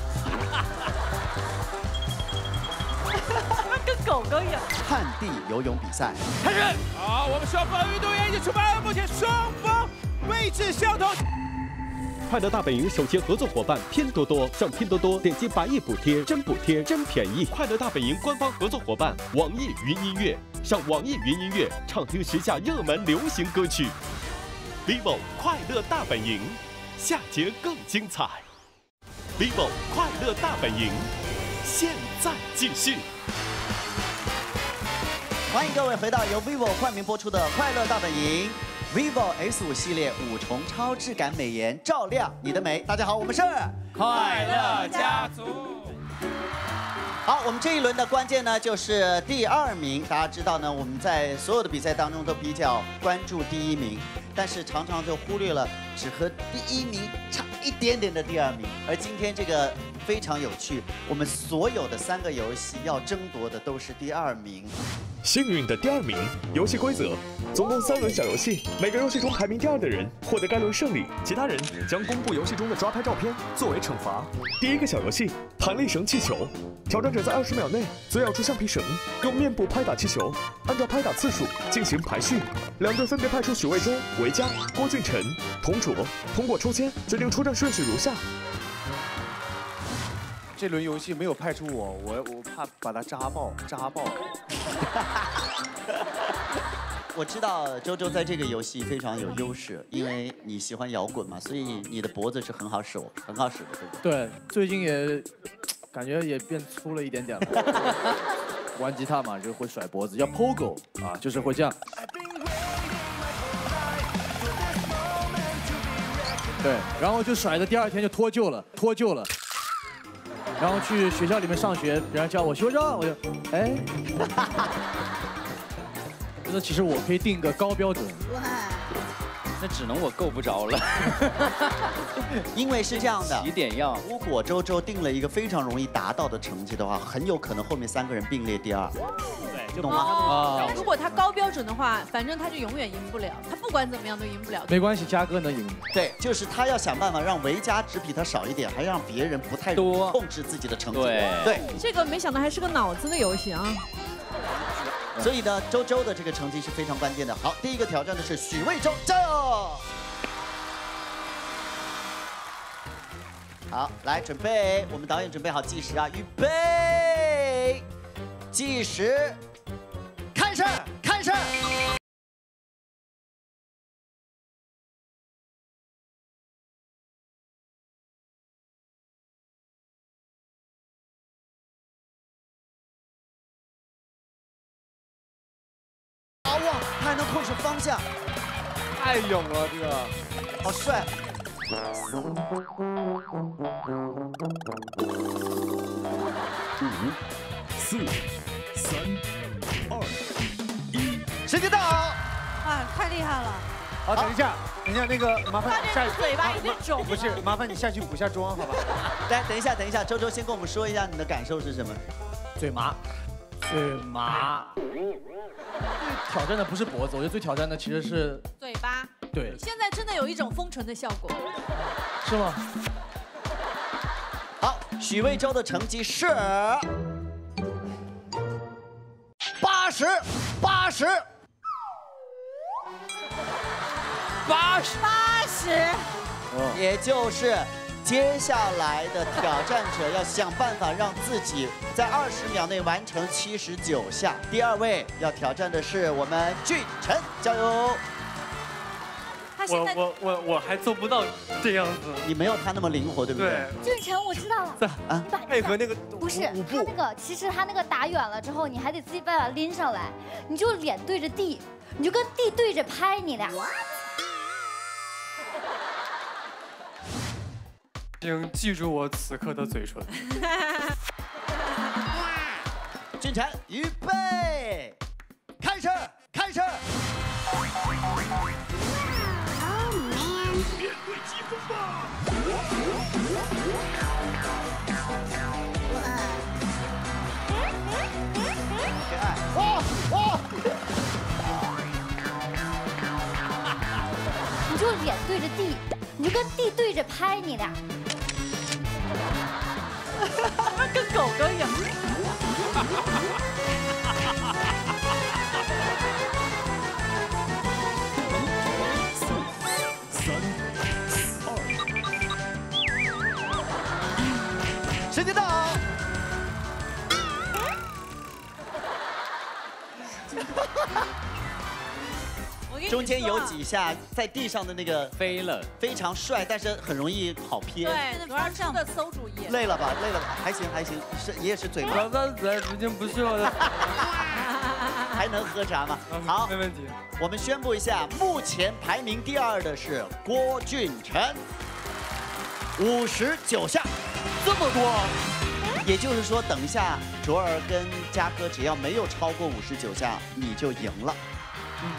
跟狗狗一样。 旱地游泳比赛开始。好，我们双方运动员已经出发了，目前双方位置相同。 快乐大本营首席合作伙伴拼多多，上拼多多点击百亿补贴，真补贴真便宜。快乐大本营官方合作伙伴网易云音乐，上网易云音乐畅听时下热门流行歌曲。vivo 快乐大本营，下节更精彩。vivo 快乐大本营，现在继续。 欢迎各位回到由 vivo 冠名播出的《快乐大本营》。vivo S 五系列五重超质感美颜，照亮你的美。大家好，我们是快乐家族。 好，我们这一轮的关键呢就是第二名。大家知道呢，我们在所有的比赛当中都比较关注第一名，但是常常就忽略了只和第一名差一点点的第二名。而今天这个非常有趣，我们所有的三个游戏要争夺的都是第二名。 幸运的第二名。游戏规则：总共三轮小游戏，每个游戏中排名第二的人获得该轮胜利，其他人将公布游戏中的抓拍照片作为惩罚。第一个小游戏：弹力绳气球，挑战者在二十秒内最咬出橡皮绳，用面部拍打气球，按照拍打次数进行排序。两队分别派出许魏洲、维嘉、郭俊辰、童卓，通过抽签决定出战顺序如下。 这轮游戏没有派出我，我我怕把他扎爆，扎爆。 我知道周周在这个游戏非常有优势，因为你喜欢摇滚嘛，所以你的脖子是很好使，很好使的，对不对？ 对，最近也感觉也变粗了一点点了。玩吉他嘛，就会甩脖子，叫 pogo 啊，就是会这样。对，然后就甩的第二天就脱臼了，脱臼了。然后去学校里面上学，别人叫我学长，我就哎。 真的，其实我可以定个高标准。 那只能我够不着了。 因为是这样的， 起点要， 如果周周定了一个非常容易达到的成绩的话，很有可能后面三个人并列第二。 对，就懂吗？ 哦。如果他高标准的话，反正他就永远赢不了，他不管怎么样都赢不了。 没关系，嘉哥能赢。 对，就是他要想办法让维嘉只比他少一点，还让别人不太多控制自己的成绩。 对对， 这个没想到还是个脑子的游戏啊。 所以呢，周周的这个成绩是非常关键的。好，第一个挑战的是许魏洲，加油！好，来准备，我们导演准备好计时啊，预备，计时，开始，开始。好哇，他还能控制方向， 太勇了，这个好帅。 五、四、三、二、一， 时间到！ 啊，太厉害了！ 好，等一下，等一下，那个麻烦下去， 嘴巴有点肿。 不是，麻烦你下去补下妆，好吧？ 来，等一下，等一下，周周先跟我们说一下你的感受是什么？ 嘴麻，嘴麻。最挑战的不是脖子，我觉得最挑战的其实是嘴巴。 对。 现在真的有一种封唇的效果。 是吗？ 好，许魏洲的成绩是八十，八十， 八十，八十， 也就是接下来的挑战者要想办法让自己在二十秒内完成七十九下。第二位要挑战的是我们俊辰，加油！ 我我我我还做不到这样子， 你没有他那么灵活，对不对？ 俊辰，我知道了。 啊， 配合那个不是他那个，其实他那个打远了之后，你还得自己把它拎上来，你就脸对着地，你就跟地对着拍，你俩。 请记住我此刻的嘴唇。 俊辰，预备，开始，开始。面对疾风吧！ 哦哦！你就脸对着地，你就跟地对着拍，你俩。 跟狗狗一样。 时间到。中间有几下在地上的那个飞了， 非常帅，但是很容易跑偏。 对，主要这个馊主意。 累了吧？累了吧？还行还行，是也是嘴麻。 老大仔已经不是我的。 还能喝茶吗？好， 没问题。 我们宣布一下，目前排名第二的是郭俊辰，五十九下，这么多。也就是说，等一下卓儿跟嘉哥只要没有超过五十九下，你就赢了。嗯。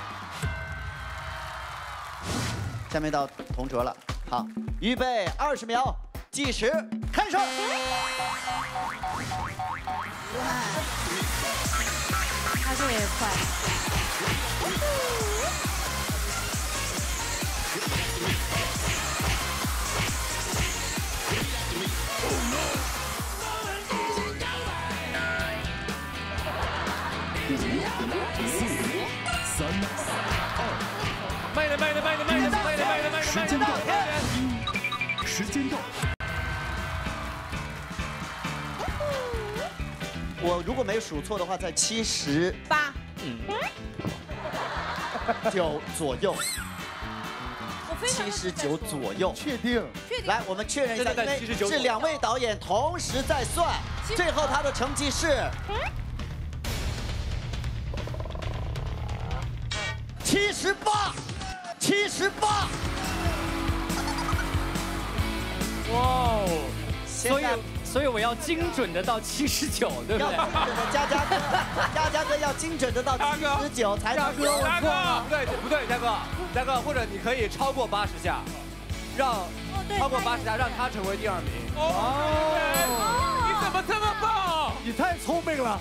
下面到同卓了，好，预备，二十秒，计时，开始。 他这个也快。 三、二， 慢点，慢点，慢点，慢点，慢点，慢点，慢点， 时间到，一，时间到。 我如果没数错的话，在七十八， 嗯，九左右，七十九左右， 确定？ 确定。 来，我们确认一下，因为是两位导演同时在算，最后他的成绩是七十八，七十八。 哇哦！所以所以我要精准的到七十九，对不对？ 佳佳哥，佳佳哥要精准的到七十九才能。 哥，我错了。不对，不对，佳哥，佳哥，或者你可以超过八十下，让超过八十下，让他成为第二名。 哦，你怎么这么棒？ 你太聪明了。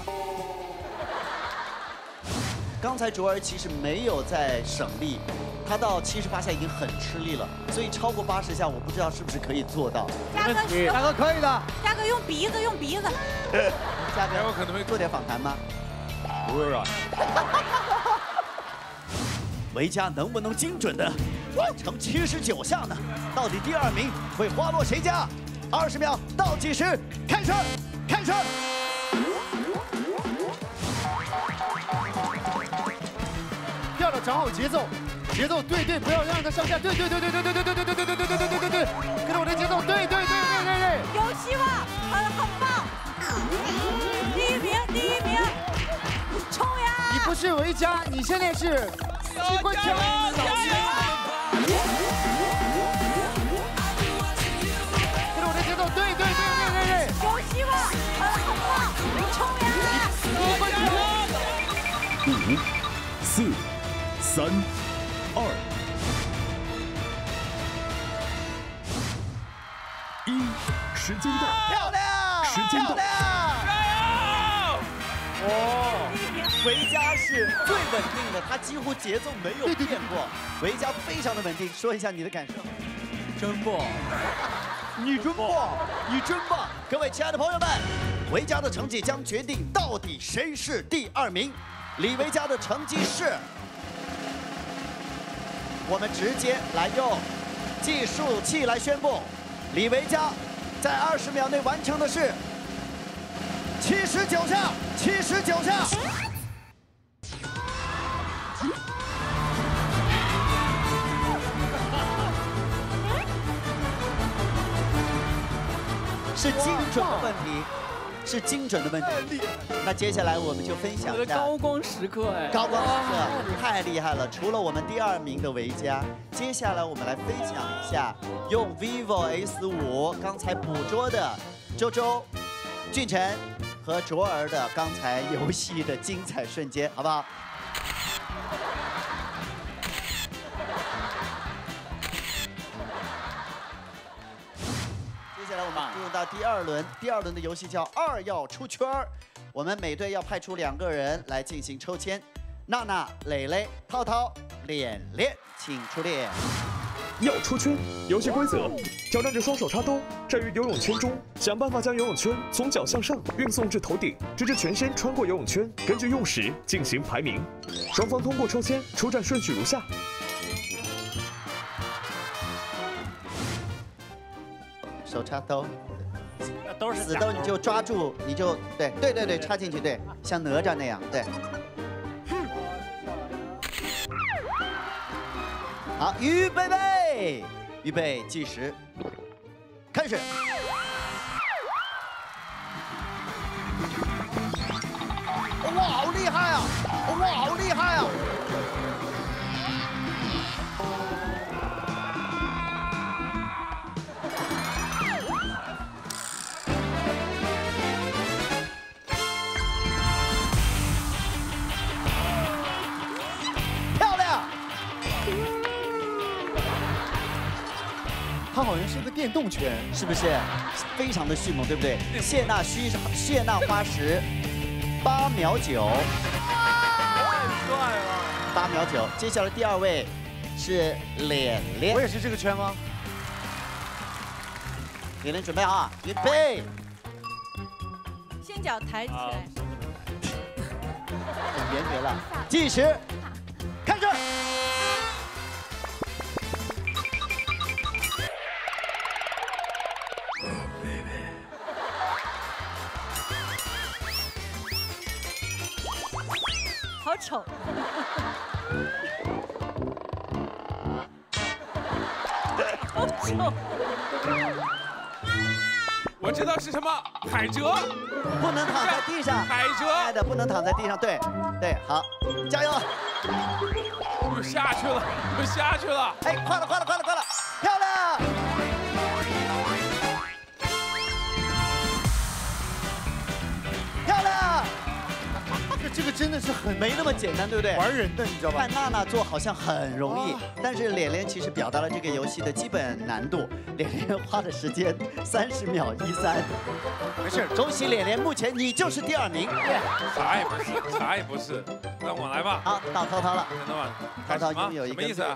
刚才卓儿其实没有在省力，他到七十八下已经很吃力了，所以超过八十下，我不知道是不是可以做到。 嘉哥， 嘉哥可以的。 嘉哥用鼻子，用鼻子。 嘉哥，我可能会做点访谈吗？ 不会啊。 维嘉能不能精准的完成七十九下呢？到底第二名会花落谁家？二十秒倒计时，开始，开始。 跳的掌好节奏，节奏对对，不要让它上下，对对对对对对对对对对对对对对对对对，跟着我的节奏，对对对对对对， 有希望，很很棒，第一名，第一名，冲呀！ 你不是维嘉，你现在是机关枪。跟着我的节奏，对对对对对对， 有希望，很很棒，冲呀！ 机关枪。 五、四。三、二、一，时间到！ 漂亮！ 时间到！ 加油！哦，维嘉是最稳定的，他几乎节奏没有变过。维嘉非常的稳定，说一下你的感受。 真棒！ 你真棒！你真棒！各位亲爱的朋友们，维嘉的成绩将决定到底谁是第二名。李维嘉的成绩是。我们直接来用计数器来宣布，李维嘉在二十秒内完成的是七十九下，七十九下。是精准的问题，是精准的问题。那接下来我们就分享一下高光时刻，哎， 高光时刻太厉害了！除了我们第二名的维嘉，接下来我们来分享一下用 vivo S 五刚才捕捉的周周、俊辰和卓儿的刚才游戏的精彩瞬间，好不好？接下来我们进入到第二轮，第二轮的游戏叫二要出圈儿。我们每队要派出两个人来进行抽签，娜娜、蕾蕾、涛涛、脸脸，请出列。 要出圈，游戏规则：挑战者双手插兜，站于游泳圈中，想办法将游泳圈从脚向上运送至头顶，直至全身穿过游泳圈，根据用时进行排名。双方通过抽签，出战顺序如下。 手插兜。 都是死兜，你就抓住，你就对对对对，插进去，对，像哪吒那样，对。好，预备备，预备计时，开始。哇，好厉害啊！哇，好厉害啊！ 它好像是个电动圈， 是不是？非常的迅猛，对不对？谢娜虚谢娜花石，八秒九， 太帅了！ 八秒九。接下来第二位是脸脸， 我也是这个圈吗？ 脸脸准备啊，预备。 先脚抬起来。 很严格了，计时，开始。 好丑。好丑。 我知道是什么，海蜇。 不能躺在地上。 海蜇。 亲爱的，不能躺在地上。对，对，好，加油。 又下去了，又下去了。 哎，快了，快了，快了，快了，漂亮。 的是很没那么简单，对不对？ 玩人的，你知道吧？ 看娜娜做好像很容易，但是脸脸其实表达了这个游戏的基本难度。脸脸花的时间三十秒一三，没事，恭喜脸脸，目前你就是第二名。 啥也不是，啥也不是，让我来吧。 好，到涛涛了。 真的吗？ 涛涛拥有一个。 什么意思啊？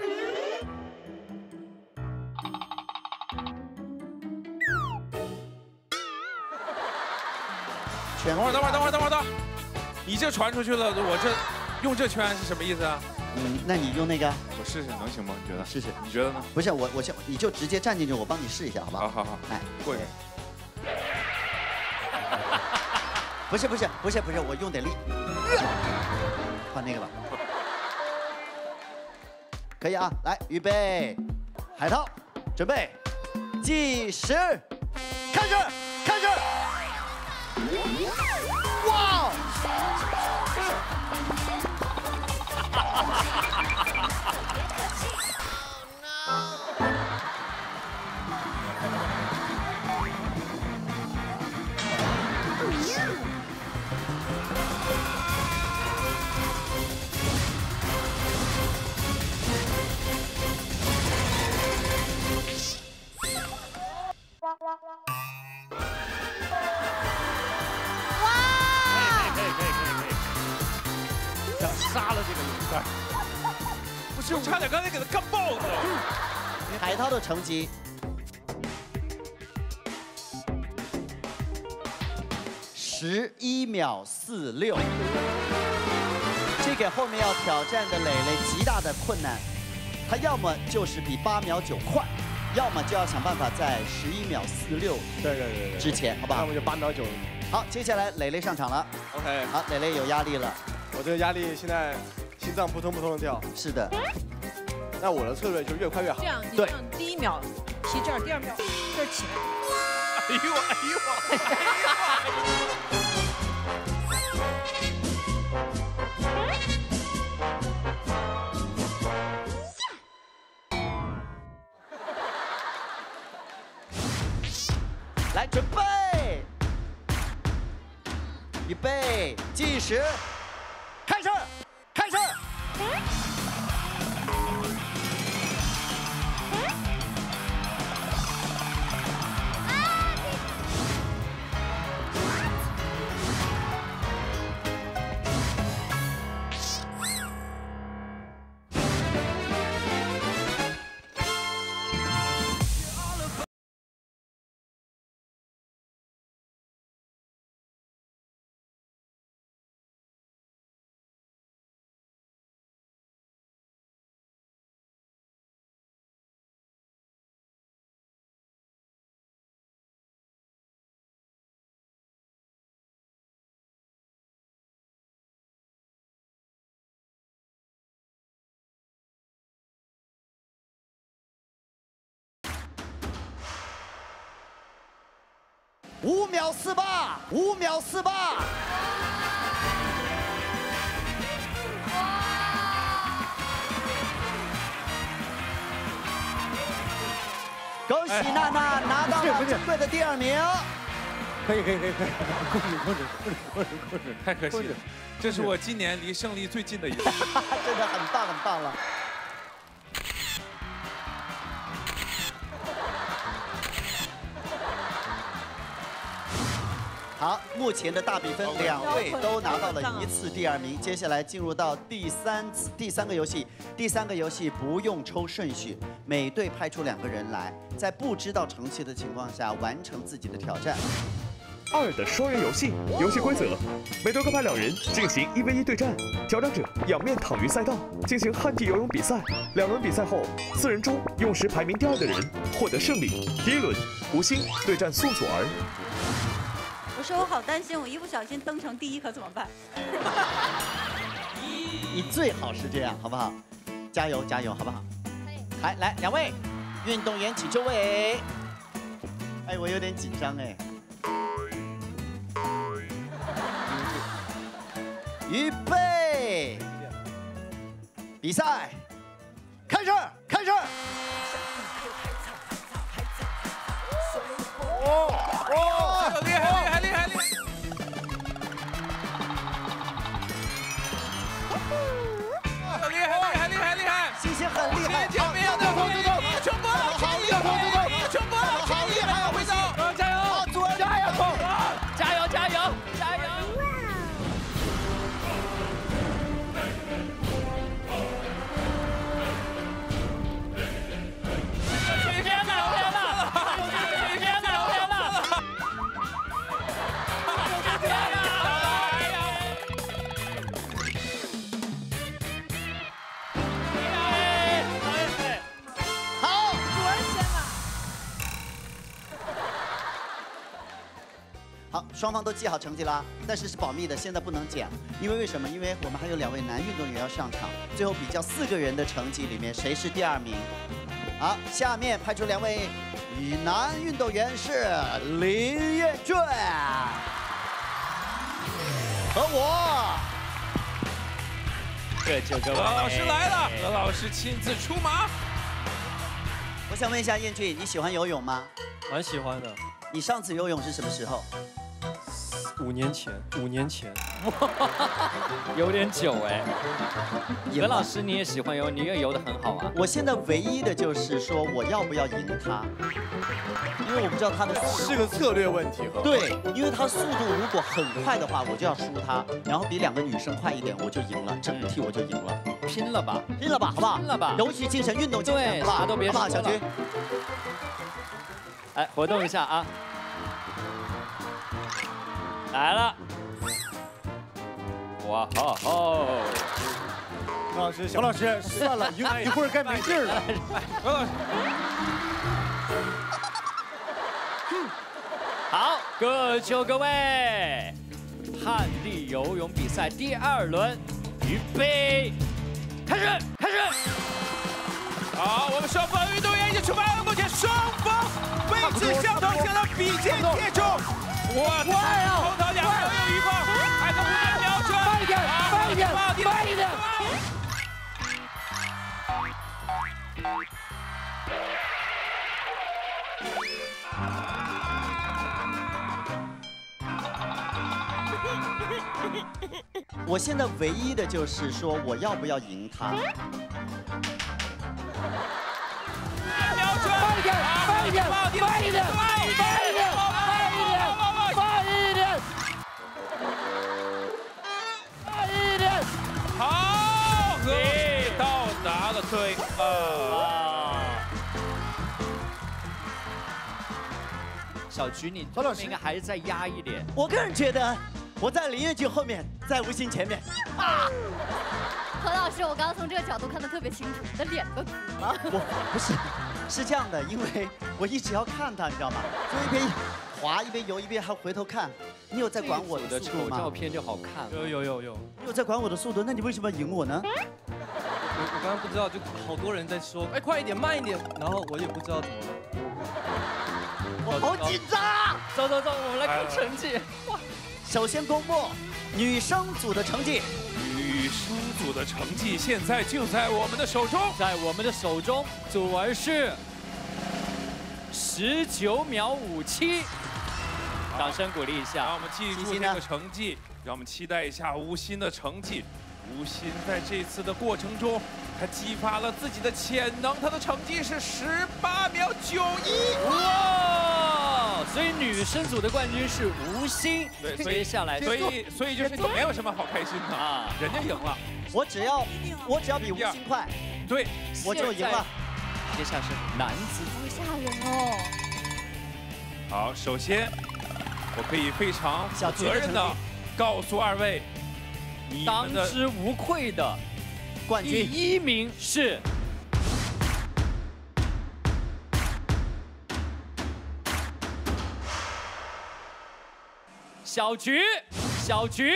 等会儿，等会儿，等会儿，等会儿，等会儿，你这传出去了，我这用这圈是什么意思啊？ 嗯，那你用那个， 我试试能行吗？你觉得？ 试试， 你觉得呢？ 不是我，我先你就直接站进去，我帮你试一下，好不好？ 好好好， 来， 过去。 不是不是不是不是，我用点力，换那个吧。可以啊，来，预备，海涛，准备，计时，开始，开始。哇！ 杀了这个勇士， 不是，我差点刚才给他干爆了。 海涛的成绩十一秒四六，这给后面要挑战的蕾蕾极大的困难。他要么就是比八秒九快，要么就要想办法在十一秒四六对对对对之前，好不好？ 要么就八秒九。 好，接下来蕾蕾上场了。 OK， 好，蕾蕾有压力了。 我这个压力现在心脏扑通扑通的跳。 是的。 那我的策略就是越快越好。 这样，你这样第一秒骑这儿，第二秒这儿起来。 哎呦哎呦哎呦！来，准备，预备，计时。 开始，开始。五秒四八，五秒四八。恭喜娜娜拿到了珍贵的第二名。 可以可以可以可以，控制控制控制控制控制， 太可惜了，这是我今年离胜利最近的一次， 真的很棒很棒了。 好，目前的大比分，两位都拿到了一次第二名。接下来进入到第三次第三个游戏，第三个游戏不用抽顺序，每队派出两个人来，在不知道成绩的情况下完成自己的挑战。 二的双人游戏，游戏规则：每队各派两人进行一 v 一对战，挑战者仰面躺于赛道进行旱地游泳比赛。两轮比赛后，四人中用时排名第二的人获得胜利。第一轮，吴昕对战宋楚儿。 我说我好担心，我一不小心登成第一可怎么办？ 你最好是这样，好不好？加油加油，好不好？来来，两位运动员请就位。哎，我有点紧张哎。预备，比赛开始，开始。 哦哦，厉害厉害厉害厉害！ 好，双方都记好成绩啦，但是是保密的，现在不能讲，因为为什么？因为我们还有两位男运动员要上场，最后比较四个人的成绩里面谁是第二名。好，下面派出两位男运动员是林彦俊和我。 这就各位， 何老师来了，何老师亲自出马。 我想问一下彦俊，你喜欢游泳吗？ 蛮喜欢的。 你上次游泳是什么时候？ 五年前，五年前， 有点久哎。何老师，你也喜欢游，你也游得很好啊。 我现在唯一的就是说，我要不要赢他？因为我不知道他的是个策略问题。 对，因为他速度如果很快的话，我就要输他；然后比两个女生快一点，我就赢了，整体我就赢了。 拼了吧， 拼了吧，好不好？ 拼了吧， 游戏精神，运动精神，好不好？ 啥都别说了。 小菊， 来活动一下啊！来了，哇吼吼！ 何老师，何老师，算了，一一会儿该没劲儿了。 何老师， 好，各就各位，旱地游泳比赛第二轮，预备，开始，开始。 好，我们双方运动员已经出发了，目前双方位置相同，现在比肩接踵。哇！头头两个都有余光，还能不能瞄准？ 慢一点，慢一点，慢一点。 我现在唯一的就是说，我要不要赢他？ 瞄准！ 慢一点，慢一点，慢一点，慢一点，慢一点，慢一点，慢一点。 好，何老师到达了最后。 小菊，你后面应该还是再压一点。 我个人觉得，我在林彦俊后面，在吴昕前面。啊！ 何老师，我刚刚从这个角度看得特别清楚，你的脸都紫了。 我不是，是这样的，因为我一直要看他，你知道吗？就一边滑一边游，一边还回头看。你有在管我的速度吗？ 照片就好看。 有有有有。 你有在管我的速度，那你为什么要赢我呢？ 我我刚刚不知道，就好多人在说，哎，快一点，慢一点，然后我也不知道怎么了。 我好紧张啊！ 走走走，我们来看成绩。哇！ 首先公布女生组的成绩。 女生组的成绩现在就在我们的手中， 在我们的手中，组儿是十九秒五七，掌声鼓励一下。 让我们记住这个成绩，让我们期待一下吴昕的成绩。吴昕在这次的过程中，他激发了自己的潜能，他的成绩是十八秒九一。 哇！所以女生组的冠军是吴昕。 对， 接下来， 所以所以就是没有什么好开心的啊，人家赢了。 我只要我只要比吴昕快， 对， 我就赢了。 接下来是男子组， 好吓人哦。 好，首先我可以非常负责任的告诉二位。 当之无愧的冠军第一名是小菊，小菊。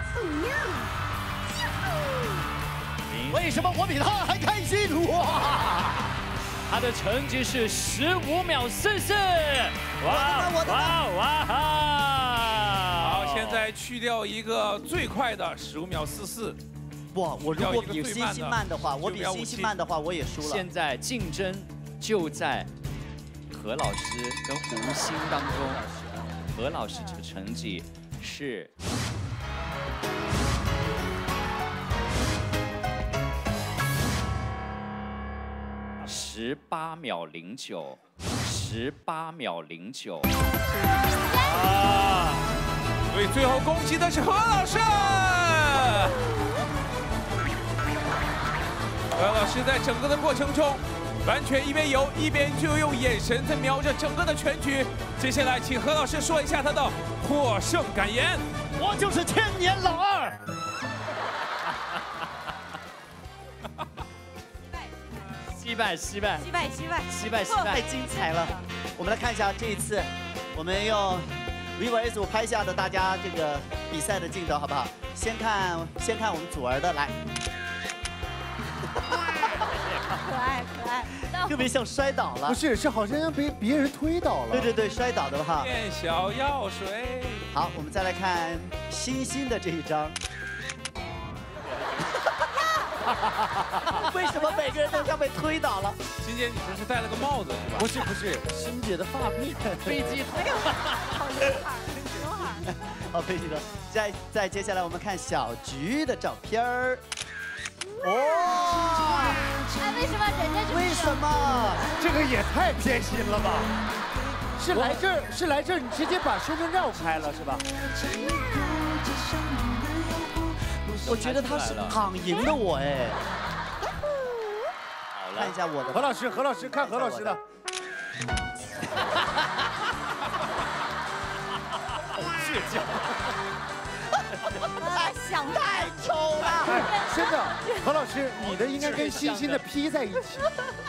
为什么我比他还开心？哇！ 他的成绩是十五秒四四。 哇哇哇哈！ 好，现在去掉一个最快的十五秒四四。 哇，我如果比欣欣慢的话，我比欣欣慢的话，我也输了。 现在竞争就在何老师跟吴昕当中，何老师的成绩是十八秒零九，十八秒零九。 啊！所以最后恭喜的是何老师。何老师在整个的过程中，完全一边游一边就用眼神在瞄着整个的全局。接下来，请何老师说一下他的获胜感言。 我就是千年老二。 惜败，惜败， 惜败，惜败， 惜败，惜败， 太精彩了！我们来看一下这一次，我们用 vivo S 五拍下的大家这个比赛的镜头，好不好？先看先看我们祖儿的，来。 可爱可爱， 特别像摔倒了。 不是，是好像让别别人推倒了。 对对对，摔倒的哈。 变小药水。 好，我们再来看欣欣的这一张。为什么每个人都像被推倒了？ 欣姐，你这是戴了个帽子是吧？ 不是不是， 欣姐的发片飞机头。 好刘海，刘海。 哦，飞机头。再再接下来我们看小菊的照片儿。哦。 哎，为什么人家就为什么？ 这个也太偏心了吧！是来这儿是来这儿，你直接把身份绕开了是吧？ 我觉得他是躺赢的我哎。看一下我的。 何老师，何老师看何老师的。 倔强。太想太丑了。 哎，真的，何老师，你的应该跟欣欣的 P 在一起。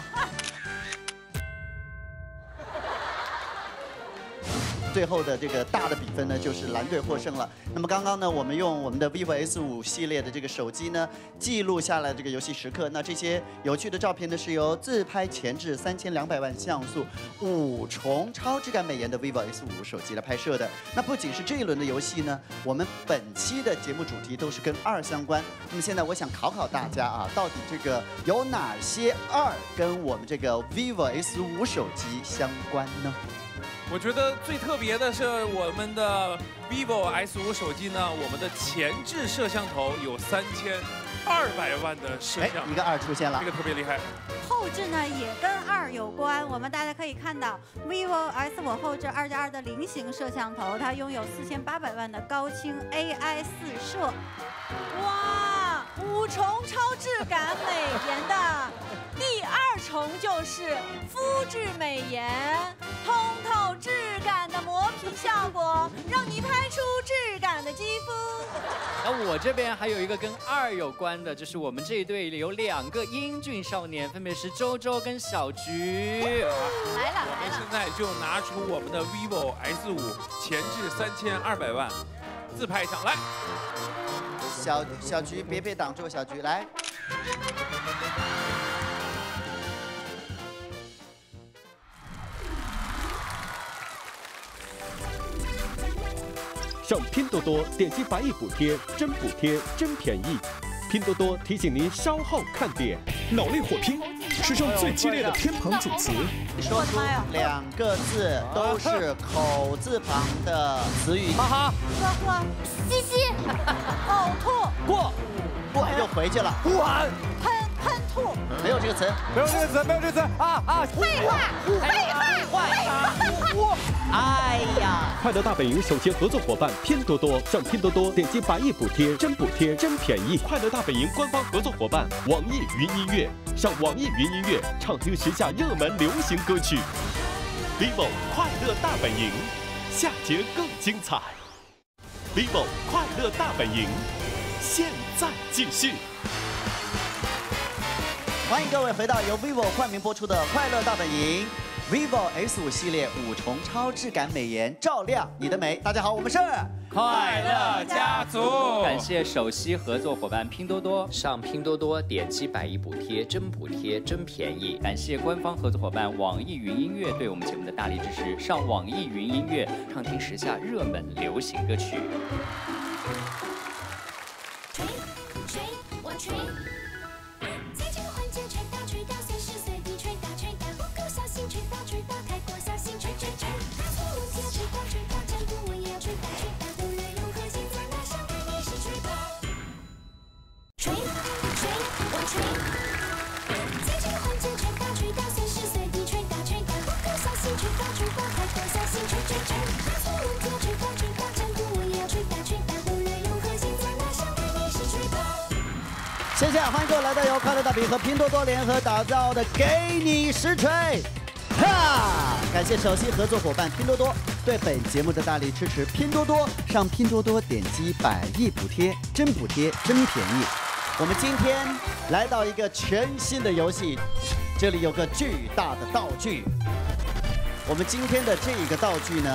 最后的这个大的比分呢，就是蓝队获胜了。那么刚刚呢，我们用我们的 vivo S 五系列的这个手机呢，记录下来这个游戏时刻。那这些有趣的照片呢，是由自拍前置三千两百万像素、五重超质感美颜的 vivo S 五手机来拍摄的。那不仅是这一轮的游戏呢，我们本期的节目主题都是跟二相关。那么现在我想考考大家啊，到底这个有哪些二跟我们这个 vivo S 五手机相关呢？ 我觉得最特别的是我们的 vivo S 五手机呢，我们的前置摄像头有三千二百万的摄像， 一个二出现了， 这个特别厉害。 后置呢也跟二有关，我们大家可以看到 vivo S 五后置二加二的菱形摄像头，它拥有四千八百万的高清 A I 四摄，哇，五重超质感美颜的第二重就是肤质美颜，通透质感的磨皮效果，让你拍出质感的肌肤。 那我这边还有一个跟二有关的，就是我们这一队里有两个英俊少年，分别是周周跟小菊。 来了， 我们现在就拿出我们的 vivo S 五前置三千二百万，自拍上来。 小小菊别被挡住，小菊来。 上拼多多点击百亿补贴，真补贴真便宜。拼多多提醒您稍后看点。 脑力火拼，史上最激烈的偏旁主词。 说出两个字都是口字旁的词语。 哈哈， 呵呵，嘻嘻，呕吐， 过，过就回去了。 完， 喷喷吐， 没有这个词， 没有这个词，没有这个词啊啊！ 废话，废话，废话。 哎呀！ 快乐大本营首席合作伙伴拼多多，上拼多多点击百亿补贴，真补贴真便宜。快乐大本营官方合作伙伴网易云音乐，上网易云音乐畅听时下热门流行歌曲。vivo 快乐大本营，下节更精彩。vivo 快乐大本营，现在继续。 欢迎各位回到由 vivo 冠名播出的《快乐大本营》。vivo S 五系列五重超质感美颜，照亮你的美。大家好，我们是快乐家族。 感谢首席合作伙伴拼多多，上拼多多点击百亿补贴，真补贴真便宜。感谢官方合作伙伴网易云音乐对我们节目的大力支持，上网易云音乐畅听时下热门流行歌曲。 吹吹我吹。在这个环节吹打吹打，随时随地吹打吹打，不够小心吹打吹打，太过小心吹吹吹。打错路接吹打吹打，站不稳也要吹打吹打，不论如何现在马上开始吹打。吹吹我吹。在这个环节吹打吹打，随时随地吹打吹打，不够小心吹打吹打，太过小心吹吹吹。打错路接吹打吹打，站不稳也要吹打吹打，不论如何现在马上开始吹打。 谢谢，欢迎各位来到由快乐大饼和拼多多联合打造的《给你实锤》。哈！感谢首席合作伙伴拼多多对本节目的大力支持。拼多多上拼多多点击百亿补贴，真补贴真便宜。我们今天来到一个全新的游戏，这里有个巨大的道具。我们今天的这个道具呢，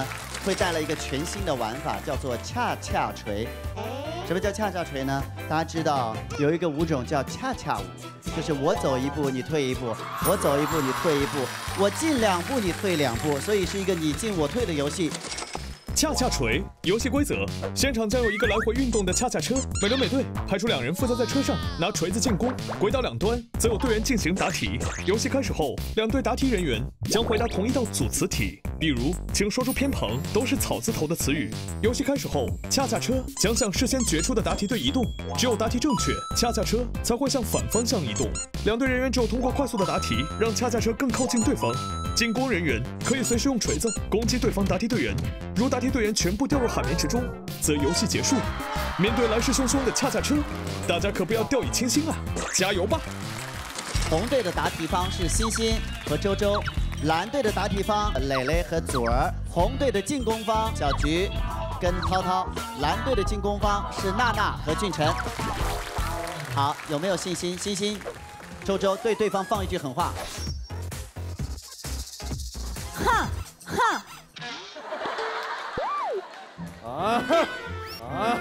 会带来一个全新的玩法，叫做恰恰锤。什么叫恰恰锤呢？大家知道有一个舞种叫恰恰舞，就是我走一步你退一步，我走一步你退一步，我进两步你退两步，所以是一个你进我退的游戏。 恰恰锤游戏规则：现场将有一个来回运动的恰恰车，每人每队派出两人负责在车上拿锤子进攻，轨道两端则有队员进行答题。游戏开始后，两队答题人员将回答同一道组词题，比如请说出偏旁都是草字头的词语。游戏开始后，恰恰车将向事先决出的答题队移动，只有答题正确，恰恰车才会向反方向移动。两队人员只有通过快速的答题，让恰恰车更靠近对方。进攻人员可以随时用锤子攻击对方答题队员，如答题 队员全部掉入海绵池中，则游戏结束。面对来势汹汹的恰恰车，大家可不要掉以轻心啊！加油吧！ 红队的答题方是欣欣和周周，蓝队的答题方蕾蕾和祖儿，红队的进攻方小菊跟涛涛，蓝队的进攻方是娜娜和俊辰。好，有没有信心？欣欣、周周对对方放一句狠话。 哼哼。 啊啊！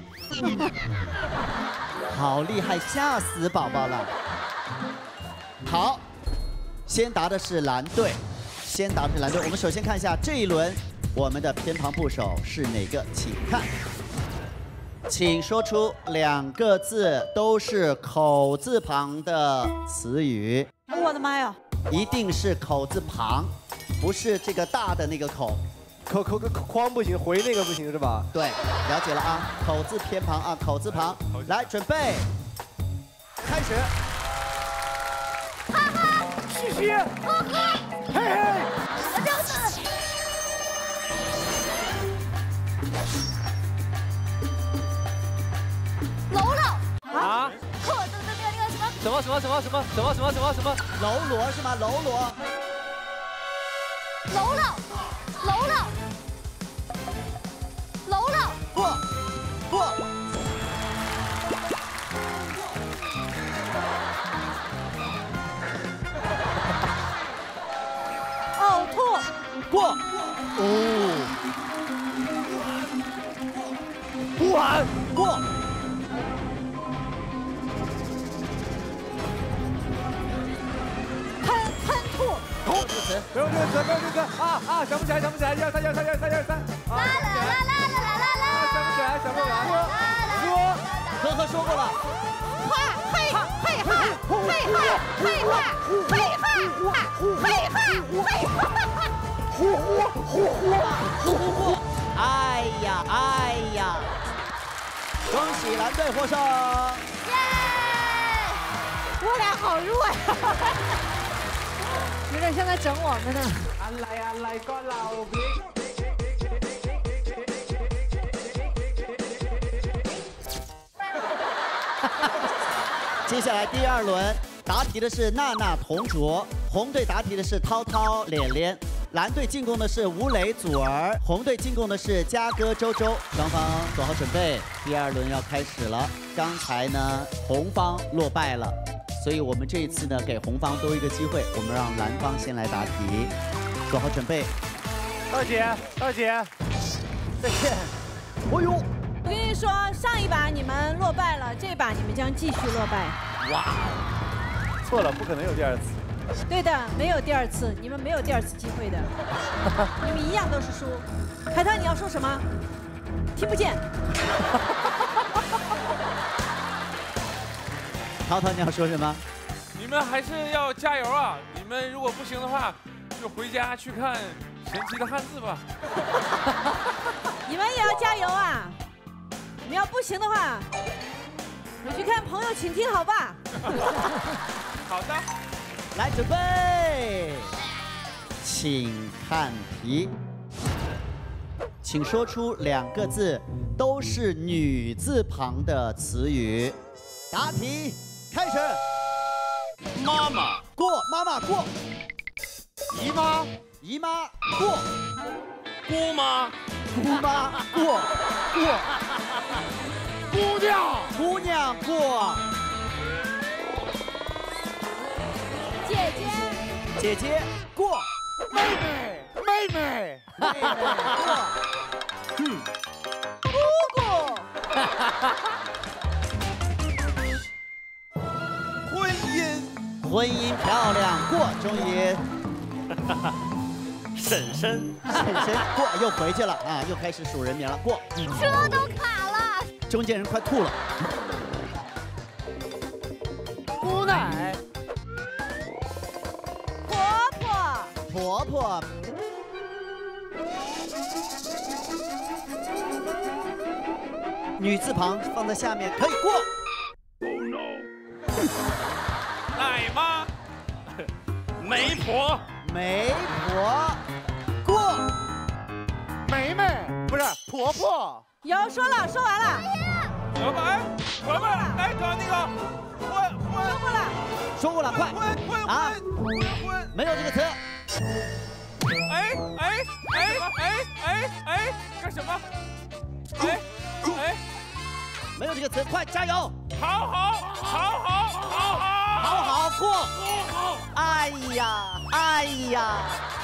好厉害，吓死宝宝了。好，先答的是蓝队，先答的是蓝队。我们首先看一下这一轮我们的偏旁部首是哪个，请看，请说出两个字都是口字旁的词语。 我的妈呀！ 一定是口字旁，不是这个大的那个口。 口口口框不行，回那个不行是吧？ 对，了解了啊，口字偏旁啊，口字旁，来准备，开始。 哈哈，嘻嘻，呵呵，嘿嘿，这样子。 喽喽啊！ 我的那个那个什么？ 什么什么什么什么什么什么什么什么？ 喽啰是吗？喽啰。 喽喽。 喽喽，喽喽， 过，过， 呕吐， 过，哦，不完，过， 喷喷吐。 同义词， 没有这个词，没有这个词啊啊！想不起来，想不起来，一二三，一二三，一二三，一二三。 啦啦啦啦啦啦啦！ 想不起来，想不起来。 说，呵呵说过了。 哈嘿嘿哈嘿哈嘿哈嘿哈嘿哈嘿哈。 呼呼呼呼呼呼！哎呀哎呀！恭喜蓝队获胜！ 耶！我俩好弱呀！ 有点像在整我们呢。อะไรอะไรก็เรา接下来第二轮答题的是娜娜、同卓，红队答题的是涛涛、脸脸，蓝队进攻的是吴磊、祖儿，红队进攻的是嘉哥、周周。双方做好准备，第二轮要开始了。刚才呢，红方落败了。 所以我们这一次呢，给红方多一个机会，我们让蓝方先来答题，做好准备。 二姐，二姐， 再见。哦呦， 我跟你说，上一把你们落败了，这把你们将继续落败。 哇，错了，不可能有第二次。 对的，没有第二次，你们没有第二次机会的，你们一样都是输。海涛，你要说什么？听不见。 涛涛，你要说什么？ 你们还是要加油啊！你们如果不行的话，就回家去看神奇的汉字吧。 你们也要加油啊！你们要不行的话，回去看朋友，请听好吧。 好的， 来准备，请看题，请说出两个字都是女字旁的词语。答题。 开始， 妈妈过，妈妈过， 姨妈姨妈过， 姑妈姑妈过，过， 姑娘姑娘过， 姐姐姐姐过， 妹妹妹妹嗯， 姑姑。 婚姻，婚姻漂亮过，终于。 婶婶， 婶婶过，又回去了啊，又开始数人名了，过。 车都卡了。 中间人快吐了。 姑奶， 婆婆， 婆婆。女字旁放在下面可以过。 Oh no！ 奶妈， 媒婆， 媒婆，过。 梅梅不是婆婆。 有说了，说完了。 怎么办？我们来找那个婚婚。 说过了。 说过了，快。 婚婚啊！ 婚婚。 没有这个词。 哎哎哎哎哎哎，干什么？哎哎， 没有这个词，快加油！ 好好好好好好好好过。 好。 哎呀哎呀，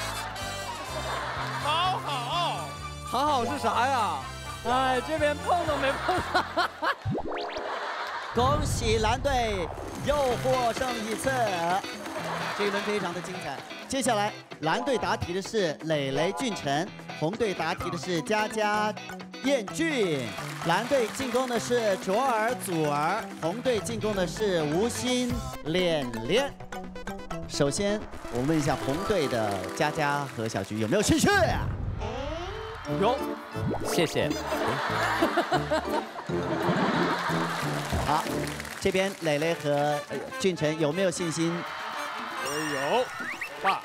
好好好好是啥呀？ 哎，这边碰都没碰上。 恭喜蓝队又获胜一次，这一轮非常的精彩。接下来蓝队答题的是磊磊、俊辰，红队答题的是佳佳、彦俊。蓝队进攻的是卓尔、祖儿，红队进攻的是吴昕、恋恋。首先，我们问一下红队的佳佳和小菊有没有兴趣？ 有， 谢谢。 好，这边磊磊和呃俊辰有没有信心？ 有，爸。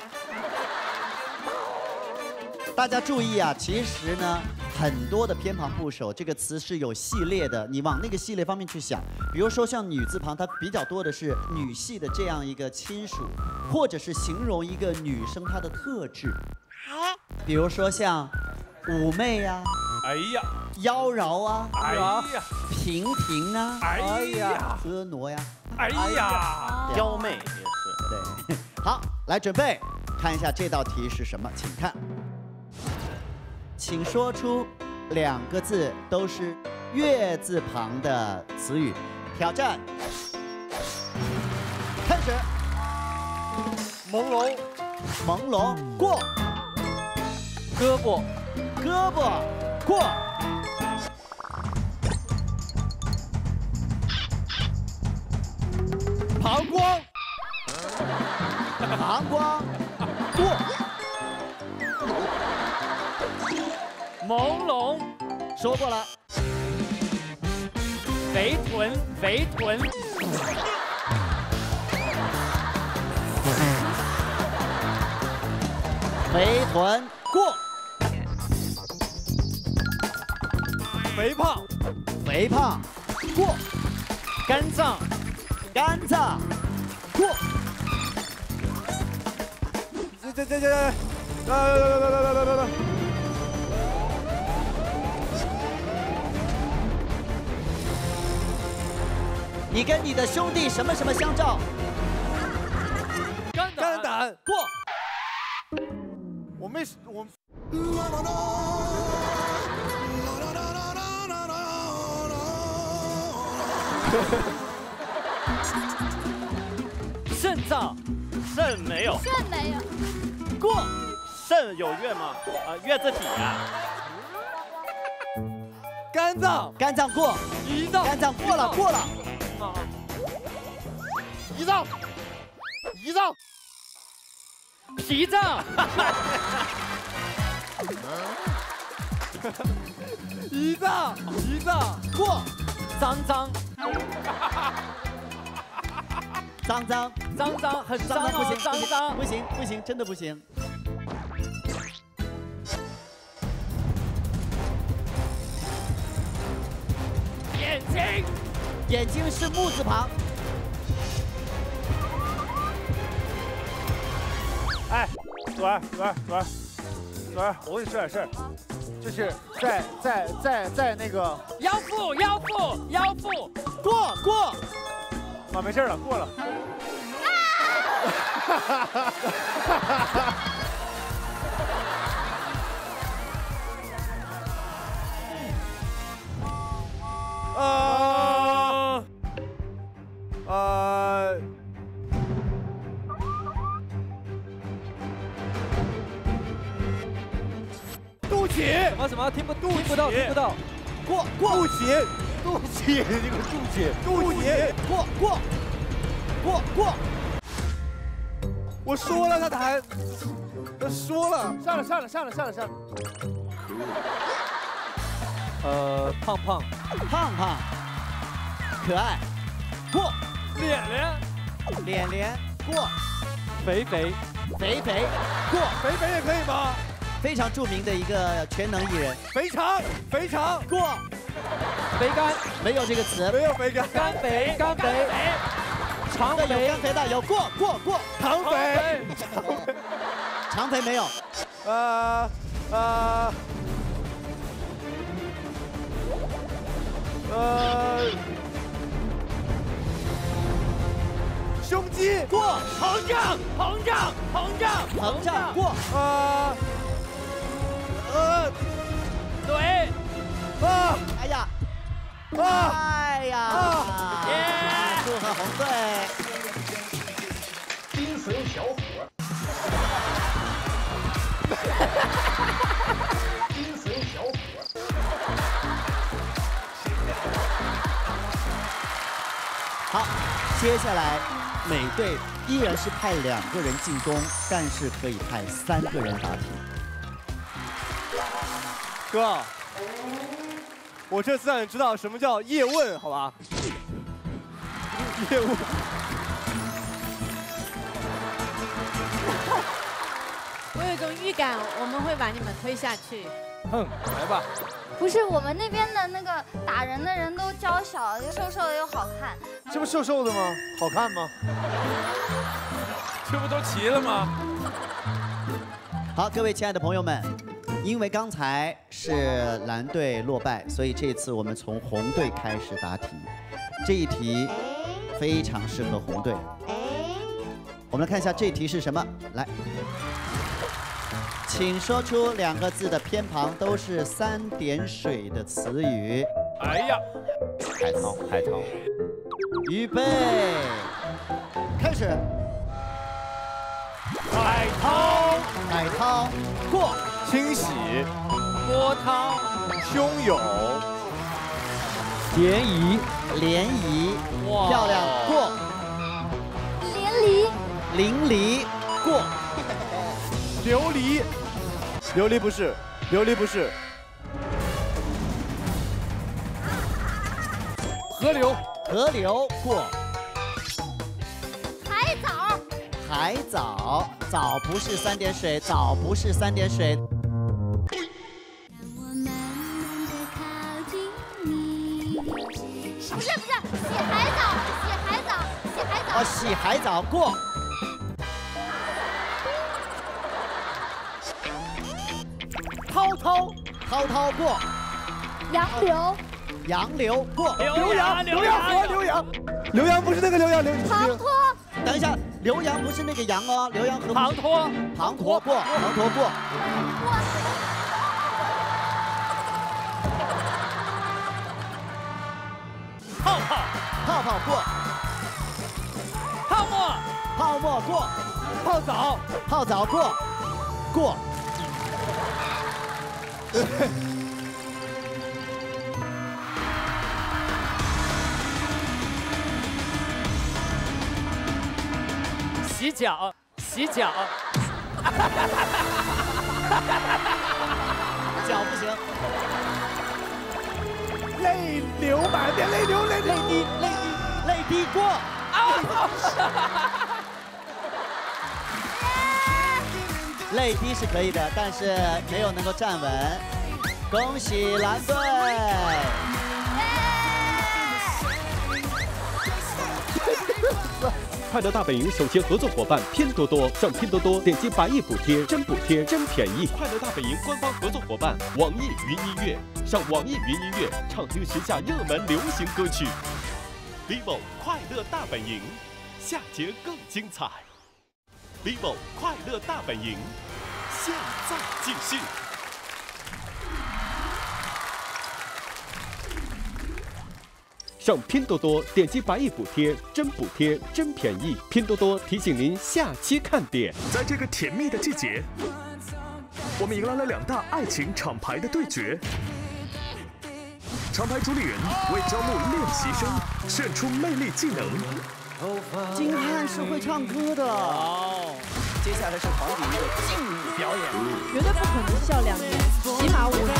大家注意啊，其实呢，很多的偏旁部首这个词是有系列的，你往那个系列方面去想。比如说像女字旁，它比较多的是女系的这样一个亲属，或者是形容一个女生她的特质。比如说像妩媚呀、 哎呀， 妖娆啊， 哎呀， 平平啊， 哎呀， 婀娜呀， 哎呀， 娇媚也是。 对，好，来准备看一下这道题是什么，请看，请说出两个字都是月字旁的词语。挑战开始。 朦胧， 朦胧过。 胳膊， 胳膊过。 膀胱， 膀胱过。 朦胧， 说过了。 肥臀，肥臀。 肥臀过。 肥胖， 肥胖过。 肝脏， 肝脏过。 这这这这，来来来来来来来来。 你跟你的兄弟什么什么相照？ 肝胆，肝胆过。 我没我。 肾脏，肾没有， 肾没有， 过。 肾有月吗？啊，月字体呀。 肝脏， 肝脏过。 胰脏， 肝脏过了，过了。 啊。胰脏，胰脏， 脾脏。 胰脏，胰脏过。 脏脏。 脏脏， 脏脏，很脏不行， 脏脏， 不行，不行，真的不行。 眼睛， 眼睛是木字旁。 哎，左儿，左儿，左儿，左儿，我跟你说点事儿，就是在在在在那个腰腹，腰腹，腰腹， 过过。 啊，没事了，过了。 什么什么听不听不到听不到， 过过不起，对不起，这个杜姐，杜姐，过过过过。我说了，他弹，我说了，上了上了上了上了上了。 呃，胖胖， 胖胖，可爱，过。 脸脸， 脸脸，过。 肥肥， 肥肥，过。 肥肥也可以吗？ 非常著名的一个全能艺人。 肥肠，肥肠， 过。 肥干， 没有这个词。 没有肥干。 干肥，干肥。长肥肥， 有干肥的有过过过。 长肥， 长肥没有。 呃呃呃，胸肌过。 膨胀，膨胀，膨胀， 膨胀过。 呃呃， 对， 啊， 哎呀， 啊， 哎呀， 啊， 耶！祝贺红队。 精神小伙。精神小伙。 好，接下来美队依然是派两个人进攻，但是可以派三个人答题。 哥，我这次让你知道什么叫叶问，好吧？叶问。 我有一种预感，我们会把你们推下去。 哼，来吧。 不是我们那边的那个打人的人都娇小，又瘦瘦的又好看。 这不瘦瘦的吗？好看吗？ 这不都齐了吗？ 好，各位亲爱的朋友们，因为刚才是蓝队落败，所以这次我们从红队开始答题。这一题非常适合红队。我们来看一下这题是什么，来。请说出两个字的偏旁都是三点水的词语。 哎呀， 海涛，海涛。 预备，开始。 海涛， 海涛，过。 清洗， 波涛， 汹涌， 涟漪， 涟漪， 哇， 漂亮，过。 淋漓， 淋漓，过。 琉璃，琉璃不是，琉璃不是。 河流， 河流，过。 海藻， 海藻，藻不是三点水，藻不是三点水。 不是不是，洗海藻，洗海藻，洗海藻。 哦，洗海藻，过。滔滔，滔滔过。 洋流， 洋流过。 浏阳，浏阳河，浏阳，浏阳不是那个浏阳，浏滂沱。 等一下，浏阳不是那个阳哦，浏阳河。 滂沱， 滂沱过，滂沱过。 泡泡， 泡泡过。 泡沫， 泡沫过。 泡澡， 泡澡过。过。 洗脚，洗脚， 脚不行。 泪流满面，泪流泪泪滴泪滴泪滴过。泪滴是可以的，但是没有能够站稳。恭喜蓝队！ 快乐大本营首席合作伙伴拼多多，上拼多多点击百亿补贴，真补贴真便宜。快乐大本营官方合作伙伴网易云音乐，上网易云音乐畅听时下热门流行歌曲。vivo 快乐大本营，下节更精彩。vivo 快乐大本营，现在继续。上拼多多点击百亿补贴，真补贴真便宜。拼多多提醒您下期看点。 在这个甜蜜的季节， 我们迎来了两大爱情厂牌的对决。厂牌主理人为招募练习生，选出魅力技能。 金瀚是会唱歌的。哦，接下来是黄景瑜的劲舞表演， 绝对不可能笑两年，起码五年。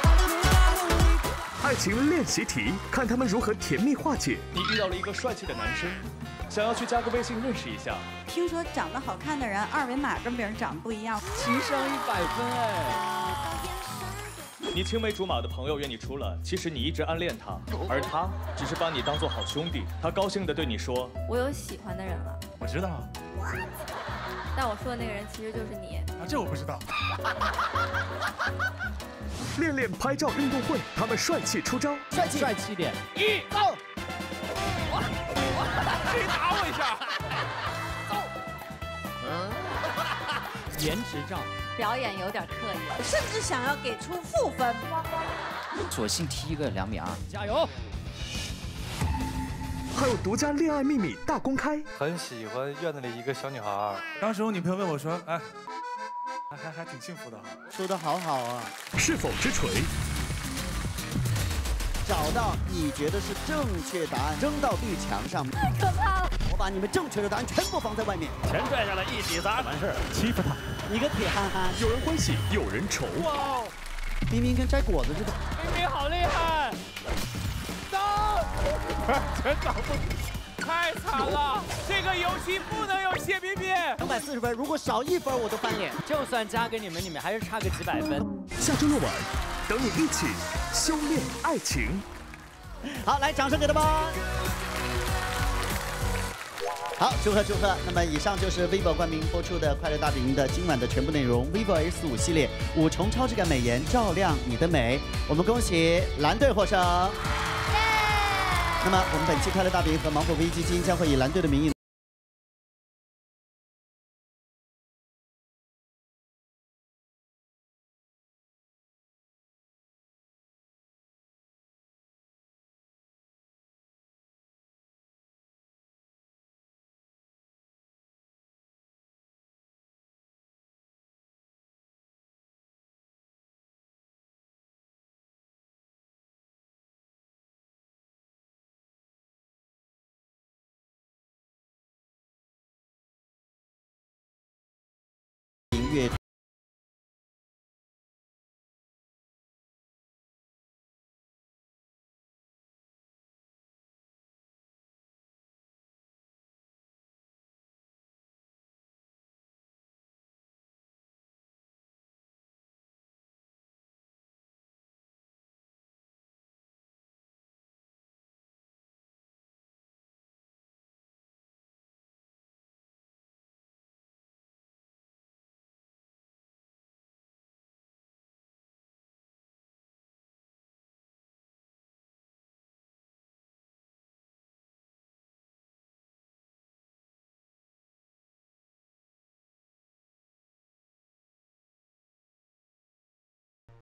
爱情练习题，看他们如何甜蜜化解。 你遇到了一个帅气的男生，想要去加个微信认识一下。 听说长得好看的人二维码跟别人长得不一样， 情商一百分哎。 你青梅竹马的朋友约你出来，其实你一直暗恋他，而他只是把你当做好兄弟。他高兴地对你说：“ 我有喜欢的人了。” 我知道。 但我说的那个人其实就是你。 啊，这我不知道。 练练拍照运动会，他们帅气出招， 帅气帅气点。 一走，谁打我一下？ 走。颜值照。 表演有点刻意， 甚至想要给出负分。 索性踢一个两米二，加油！ 还有独家恋爱秘密大公开。 很喜欢院子里一个小女孩，当时我女朋友问我说：“哎，还还还挺幸福的哈。” 说得好好啊！ 是否之锤？ 找到你觉得是正确答案，扔到绿墙上。 太可怕了！ 我把你们正确的答案全部放在外面， 钱拽下来一起砸，完事儿。 欺负他。 你个铁憨憨， 有人欢喜，有人愁。 哇， 明明跟摘果子似的。 明明好厉害，走！全找不，太惨了！这个游戏不能有谢彬彬。 两百四十分，如果少一分我都翻脸。 就算加给你们，你们还是差个几百分。 下周六晚，等你一起修炼爱情。 好，来，掌声给他们。好，祝贺祝贺！那么以上就是 vivo 冠名播出的《快乐大本营》的今晚的全部内容。vivo S 五系列五重超质感美颜，照亮你的美。我们恭喜蓝队获胜。那么我们本期《快乐大本营》和芒果 V 基金将会以蓝队的名义。音乐。